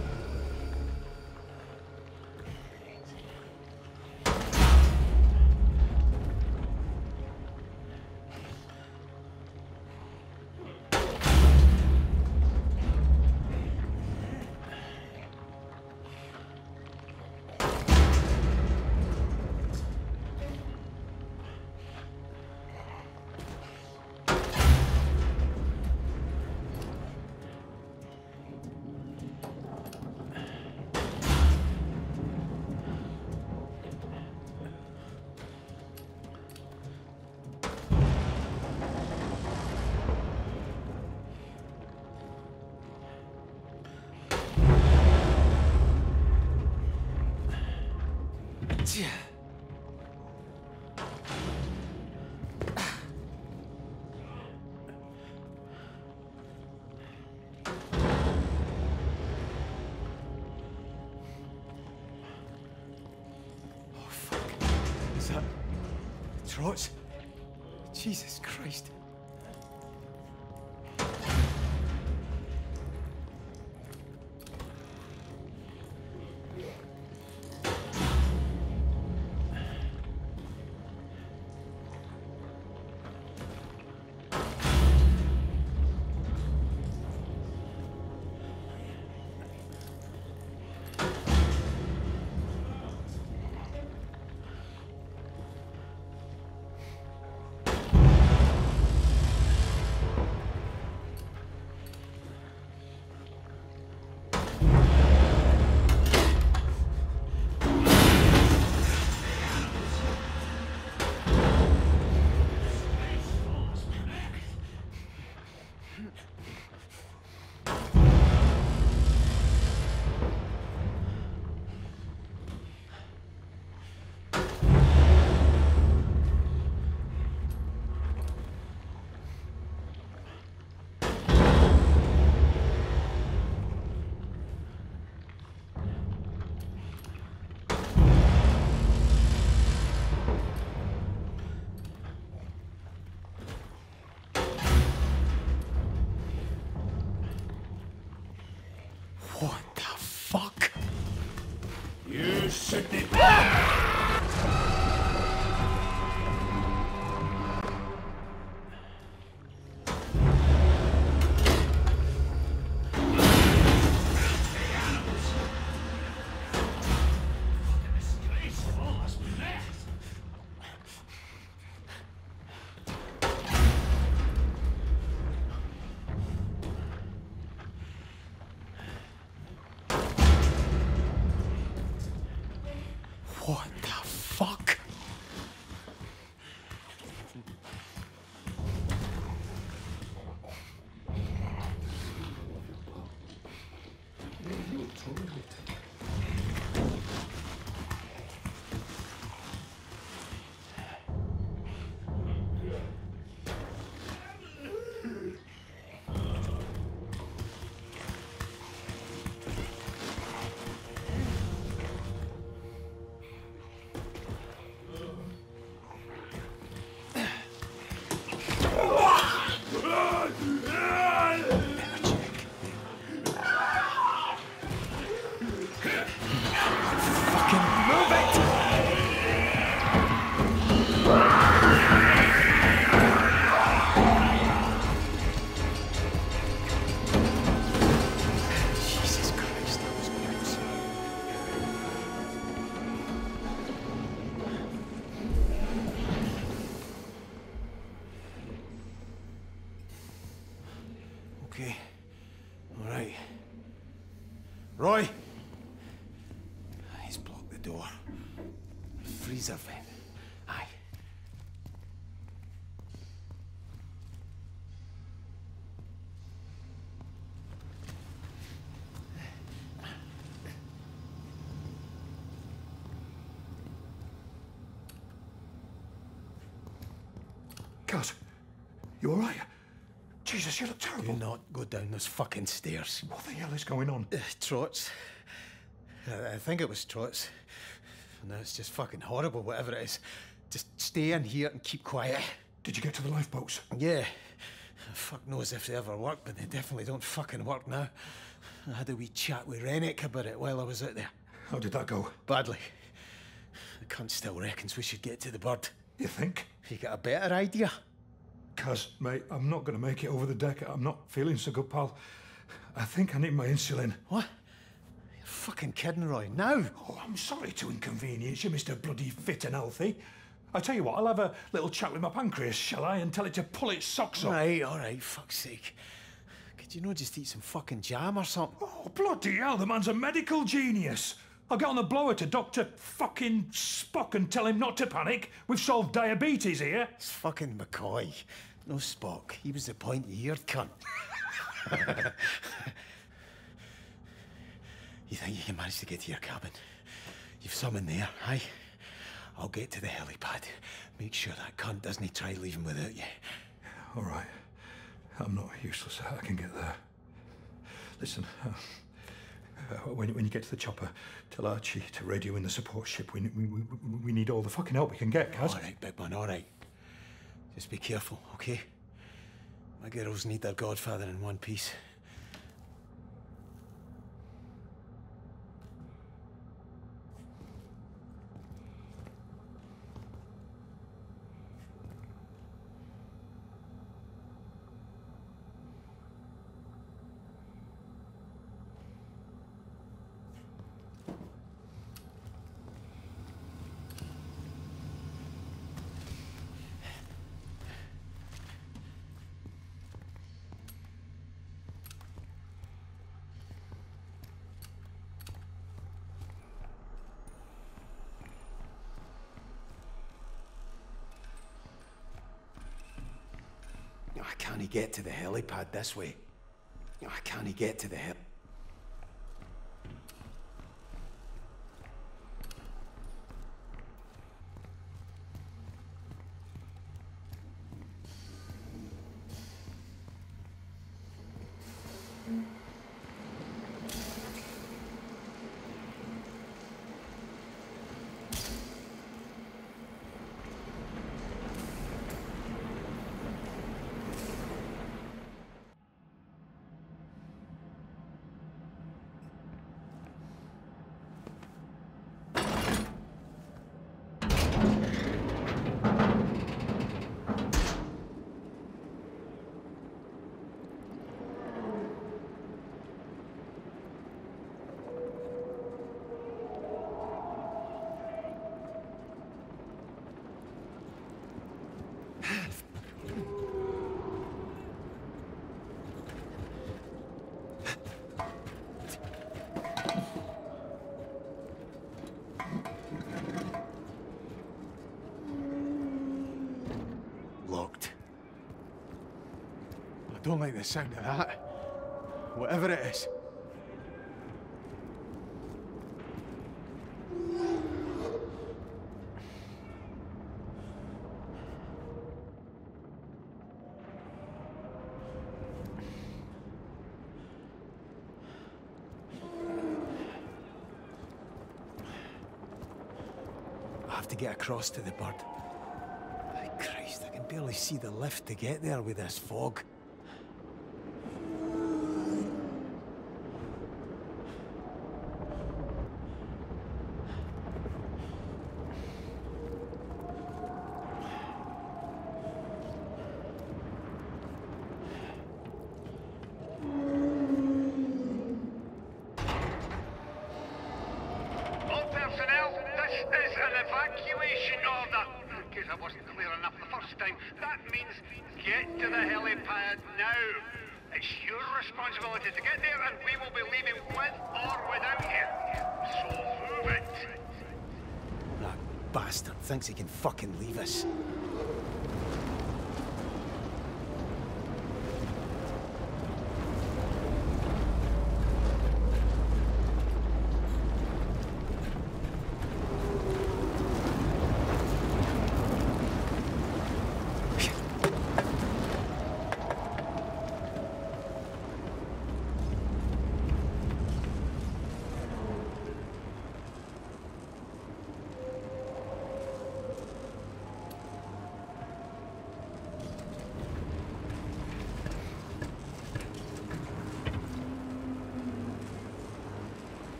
Oh, fuck. Is that Trots? Jesus Christ. What the fuck? You shouldn't. What the fuck? Okay. All right. Roy! He's blocked the door. Freezer vent. You all right? Jesus, you look terrible. Do not go down those fucking stairs. What the hell is going on? Trots. I think it was Trots. No, it's just fucking horrible, whatever it is. Just stay in here and keep quiet. Did you get to the lifeboats? Yeah. Fuck knows if they ever work, but they definitely don't fucking work now. I had a wee chat with Rennick about it while I was out there. How did that go? Badly. The cunt still reckons we should get to the bird. You think? You got a better idea? Kaz, mate, I'm not going to make it over the deck. I'm not feeling so good, pal. I think I need my insulin. What? You're fucking kidding, Roy. Now? Oh, I'm sorry to inconvenience you, Mr. Bloody Fit and Healthy. I tell you what, I'll have a little chat with my pancreas, shall I, and tell it to pull its socks up. All right, fuck's sake. Could you not just eat some fucking jam or something? Oh, bloody hell, the man's a medical genius. I'll get on the blower to Dr. fucking Spock and tell him not to panic. We've solved diabetes here. It's fucking McCoy. No Spock. He was the pointy-eared cunt. You think you can manage to get to your cabin? You've some in there, aye? I'll get to the helipad. Make sure that cunt doesn't try leaving without you. All right. I'm not useless. I can get there. Listen, when you get to the chopper, tell Archie to radio in the support ship. We need all the fucking help we can get, Kaz. All right, big man, all right. Just be careful, okay? My girls need their godfather in one piece. I can't get to the helipad this way. I can't get to the hel... Locked. I don't like the sound of that. Whatever it is. I have to get across to the bird. Christ, I can barely see the lift to get there with this fog. All personnel, this is an evacuation order. In case I wasn't clear enough the first time, that means get to the helipad now. It's your responsibility to get there, and we will be leaving with or without you. So move it. That bastard thinks he can fucking leave us.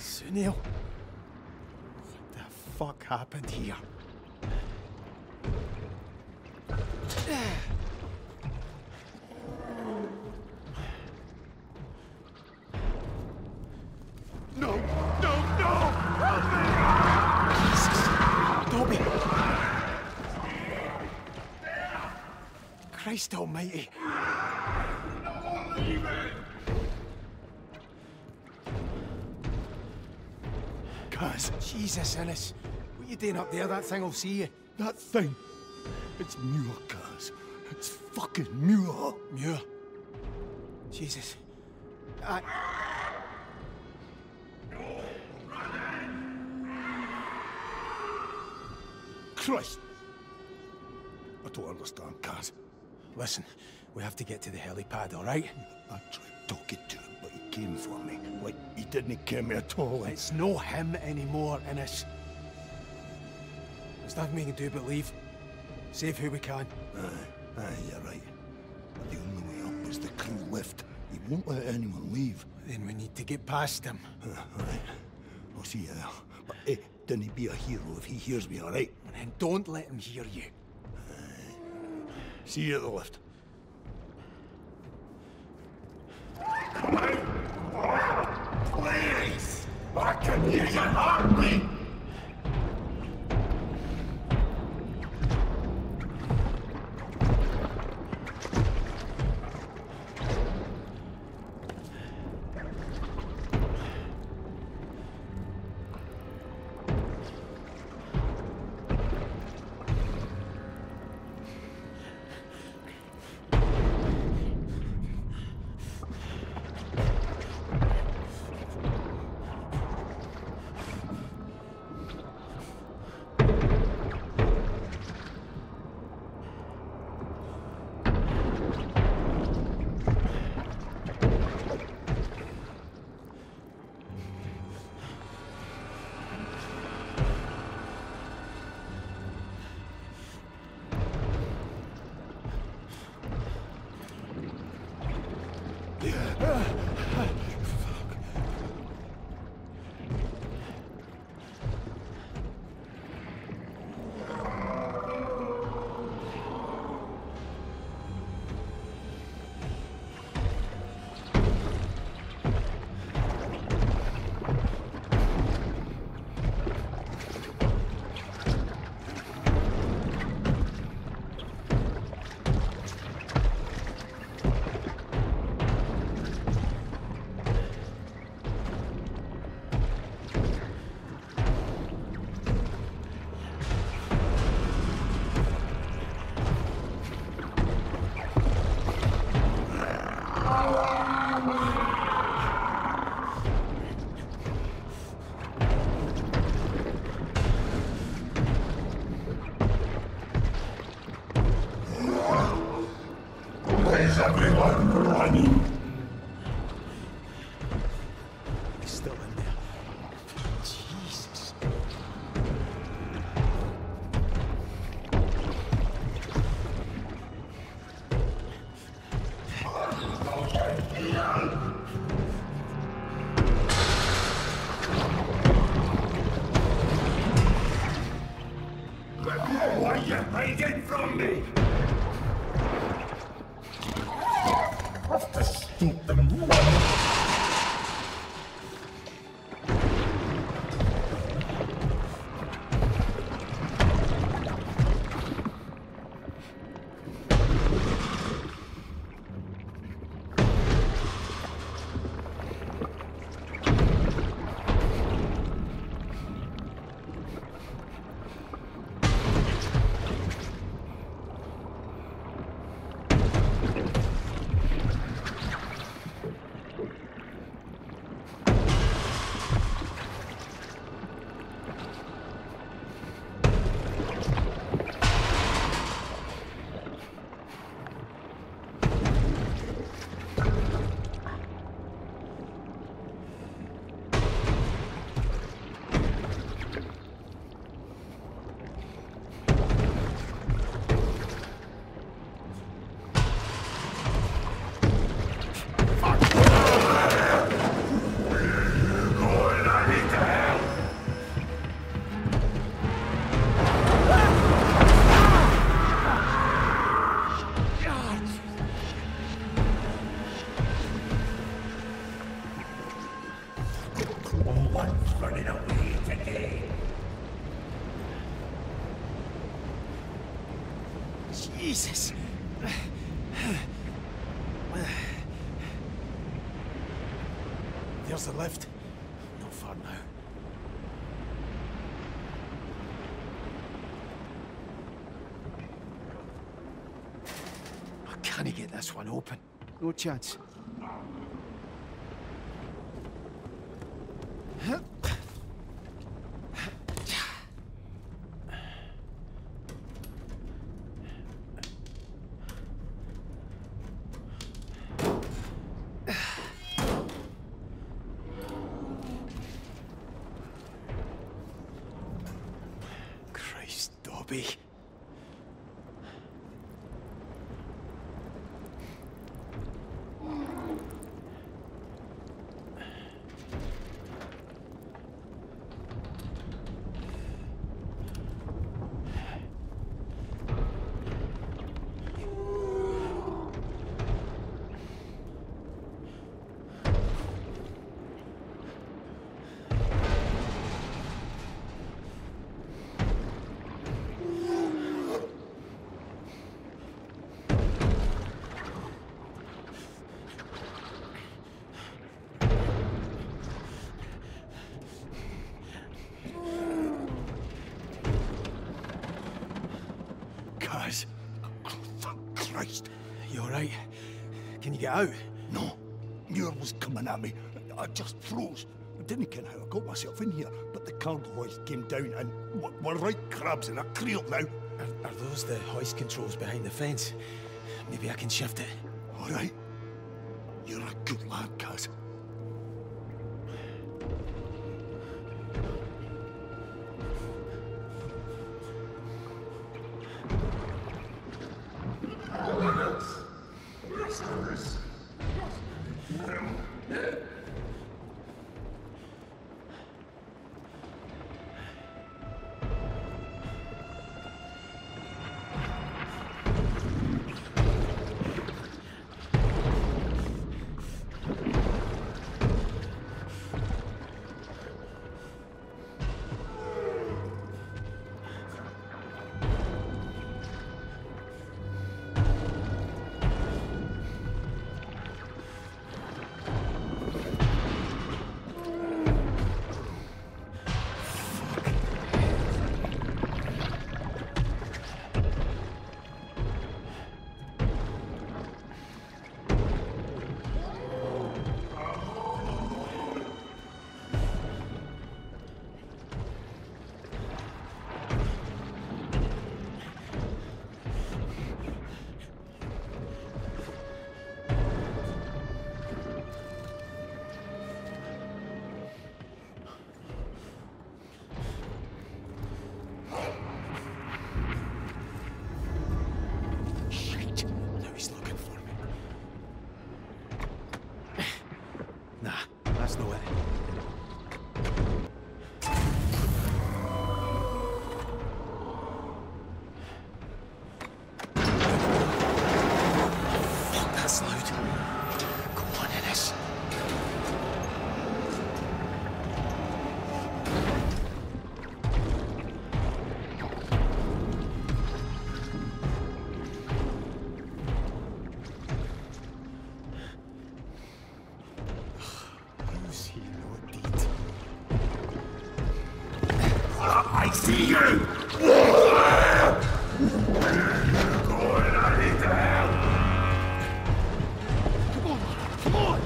Sunil? What the fuck happened here? No! No! No! Help me! Jesus! Dobby! Christ almighty! Cuz, Jesus, Innes. What you doing up there? That thing will see you. That thing? It's Muir, cuz. It's fucking Muir. Muir? Jesus. Christ! I don't understand, cuz. Listen, we have to get to the helipad, all right? I tried talking to him, but he came for me. Like, he didn't care me at all. It's no him anymore, Innes. There's nothing we can do but leave. Save who we can. Aye, you're right. But the only way up is the crew lift. He won't let anyone leave. Then we need to get past him. Right. I'll see you there. But don't be a hero if he hears me, all right? And then don't let him hear you. See you at the lift. Please! I can use an heartbeat! Where's everyone running? He's still in there. Jesus. What are you hiding from me? One's running away today. Jesus! There's the lift. Not far now. Can he get this one open? No chance. Christ, Dobby. Kaz. Thank Christ. You alright? Can you get out? No. Muir was coming at me. I just froze. I didn't care how I got myself in here, but the cargo hoist came down and we're right crabs in a creel now. Are those the hoist controls behind the fence? Maybe I can shift it. Alright. You're a good lad, Kaz. That's the way. Fuck, that's loud. Go on, Ennis. I see you! Come on!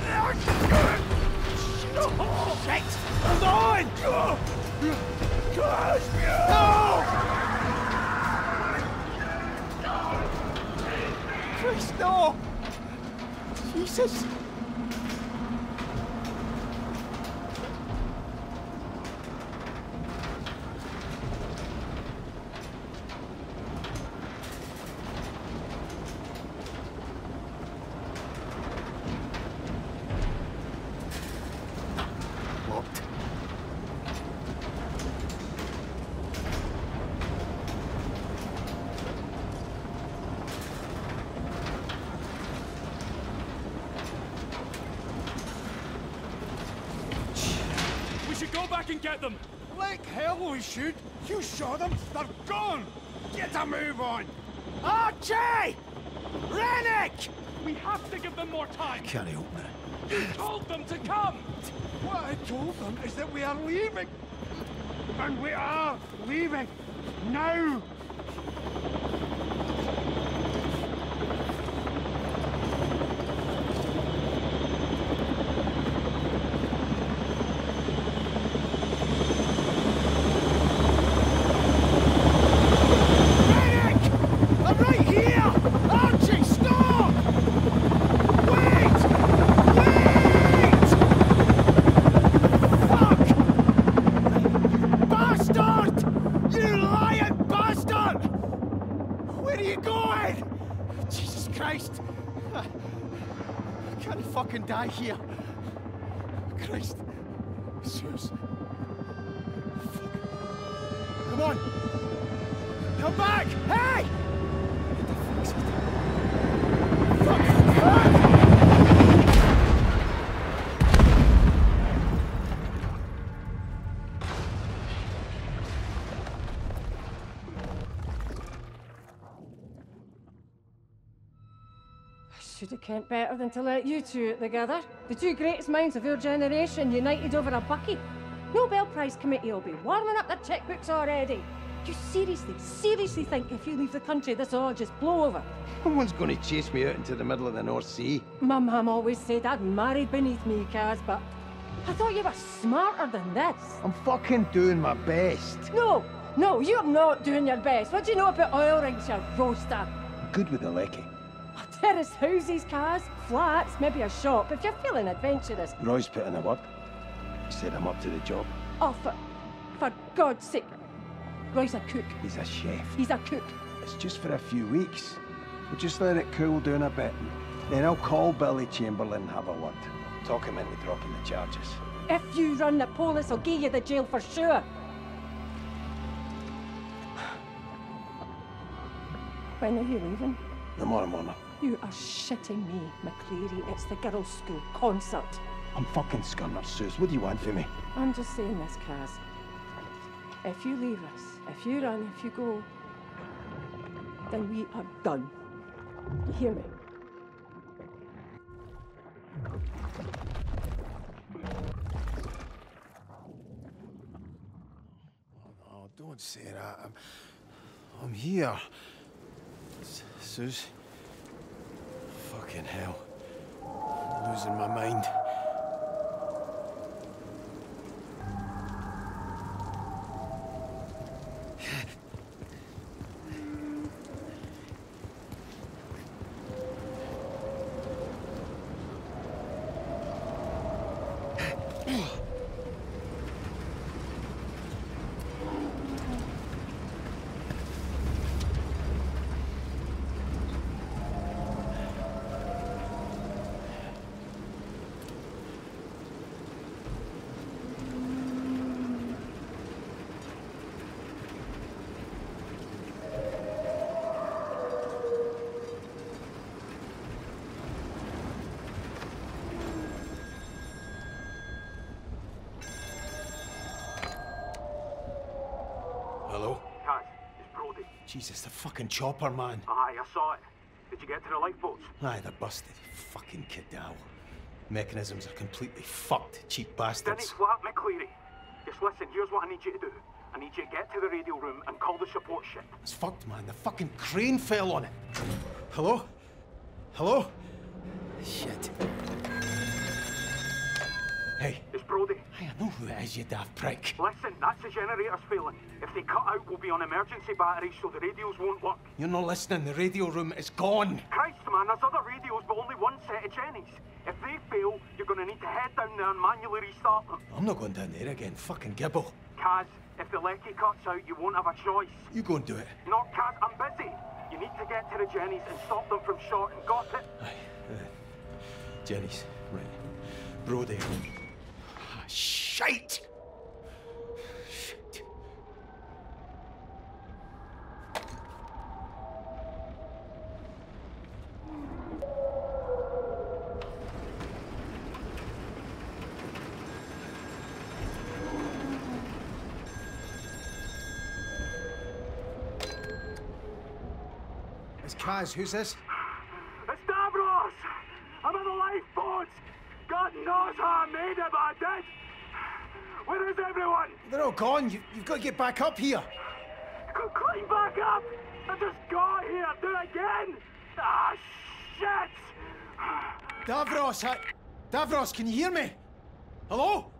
Shit! Hold on! Gosh! No! Christ, no! Jesus! Locked. back and get them! Like hell we should. You saw them. They're gone. Get a move on. Archie! Rennick! We have to give them more time! Can't open it. You told them to come! What I told them is that we are leaving. And we are leaving. Now! Die here. Christ. Zeus. Fuck. Come on. Come back. Hey! What the fuck's it? Fuck. Should have kent better than to let you two out together. The two greatest minds of your generation united over a bucket. Nobel Prize committee will be warming up their checkbooks already. You seriously think if you leave the country this will all just blow over? No one's going to chase me out into the middle of the North Sea. My mum always said I'd married beneath me, Kaz, but I thought you were smarter than this. I'm fucking doing my best. No, you're not doing your best. What do you know about oil rigs, you roaster? Good with the lecky. Terrace houses, Kaz, flats, maybe a shop, if you're feeling adventurous. Roy's put in the work. He said I'm up to the job. Oh, for God's sake. Roy's a cook. He's a chef. He's a cook. It's just for a few weeks. We'll just let it cool down a bit. Then I'll call Billy Chamberlain and have a word. Talk him into dropping the charges. If you run the police, I'll give you the jail for sure. When are you leaving? Tomorrow morning. You are shitting me, McCleary. It's the girls' school concert. I'm fucking Scunner, Suze. What do you want from me? I'm just saying this, Kaz. If you leave us, if you run, if you go, then we are done. You hear me? Oh, don't say that. I'm here. Suze. Fucking hell. I'm losing my mind. Hello? Kaz, it's Brody. Jesus, the fucking chopper, man. Aye, I saw it. Did you get to the lifeboats? Aye, they're busted. Fucking Cadal. Mechanisms are completely fucked, cheap bastards. Denny Flat, McCleary. Just listen, here's what I need you to do. I need you to get to the radio room and call the support ship. It's fucked, man. The fucking crane fell on it. Hello? Hello? Shit. Hey. It's Brody. I know who it is, you daft prick. Listen, that's the generator's failing. If they cut out, we'll be on emergency batteries so the radios won't work. You're not listening. The radio room is gone. Christ, man, there's other radios, but only one set of Jennies. If they fail, you're going to need to head down there and manually restart them. I'm not going down there again. Fucking Gibble. Kaz, if the lecky cuts out, you won't have a choice. You go and do it. No, Kaz, I'm busy. You need to get to the Jennies and stop them from shorting. Got it? Aye. Jenny's. Right. Brody. Ah, shite! Shit. It's Kaz. Who's this? It's Davros! I'm in the lifeboats! God knows how I made it, but I did! Where is everyone? They're all gone. You've got to get back up here. Climb back up! I just got here! Do it again! Ah, shit! Davros, Davros, can you hear me? Hello?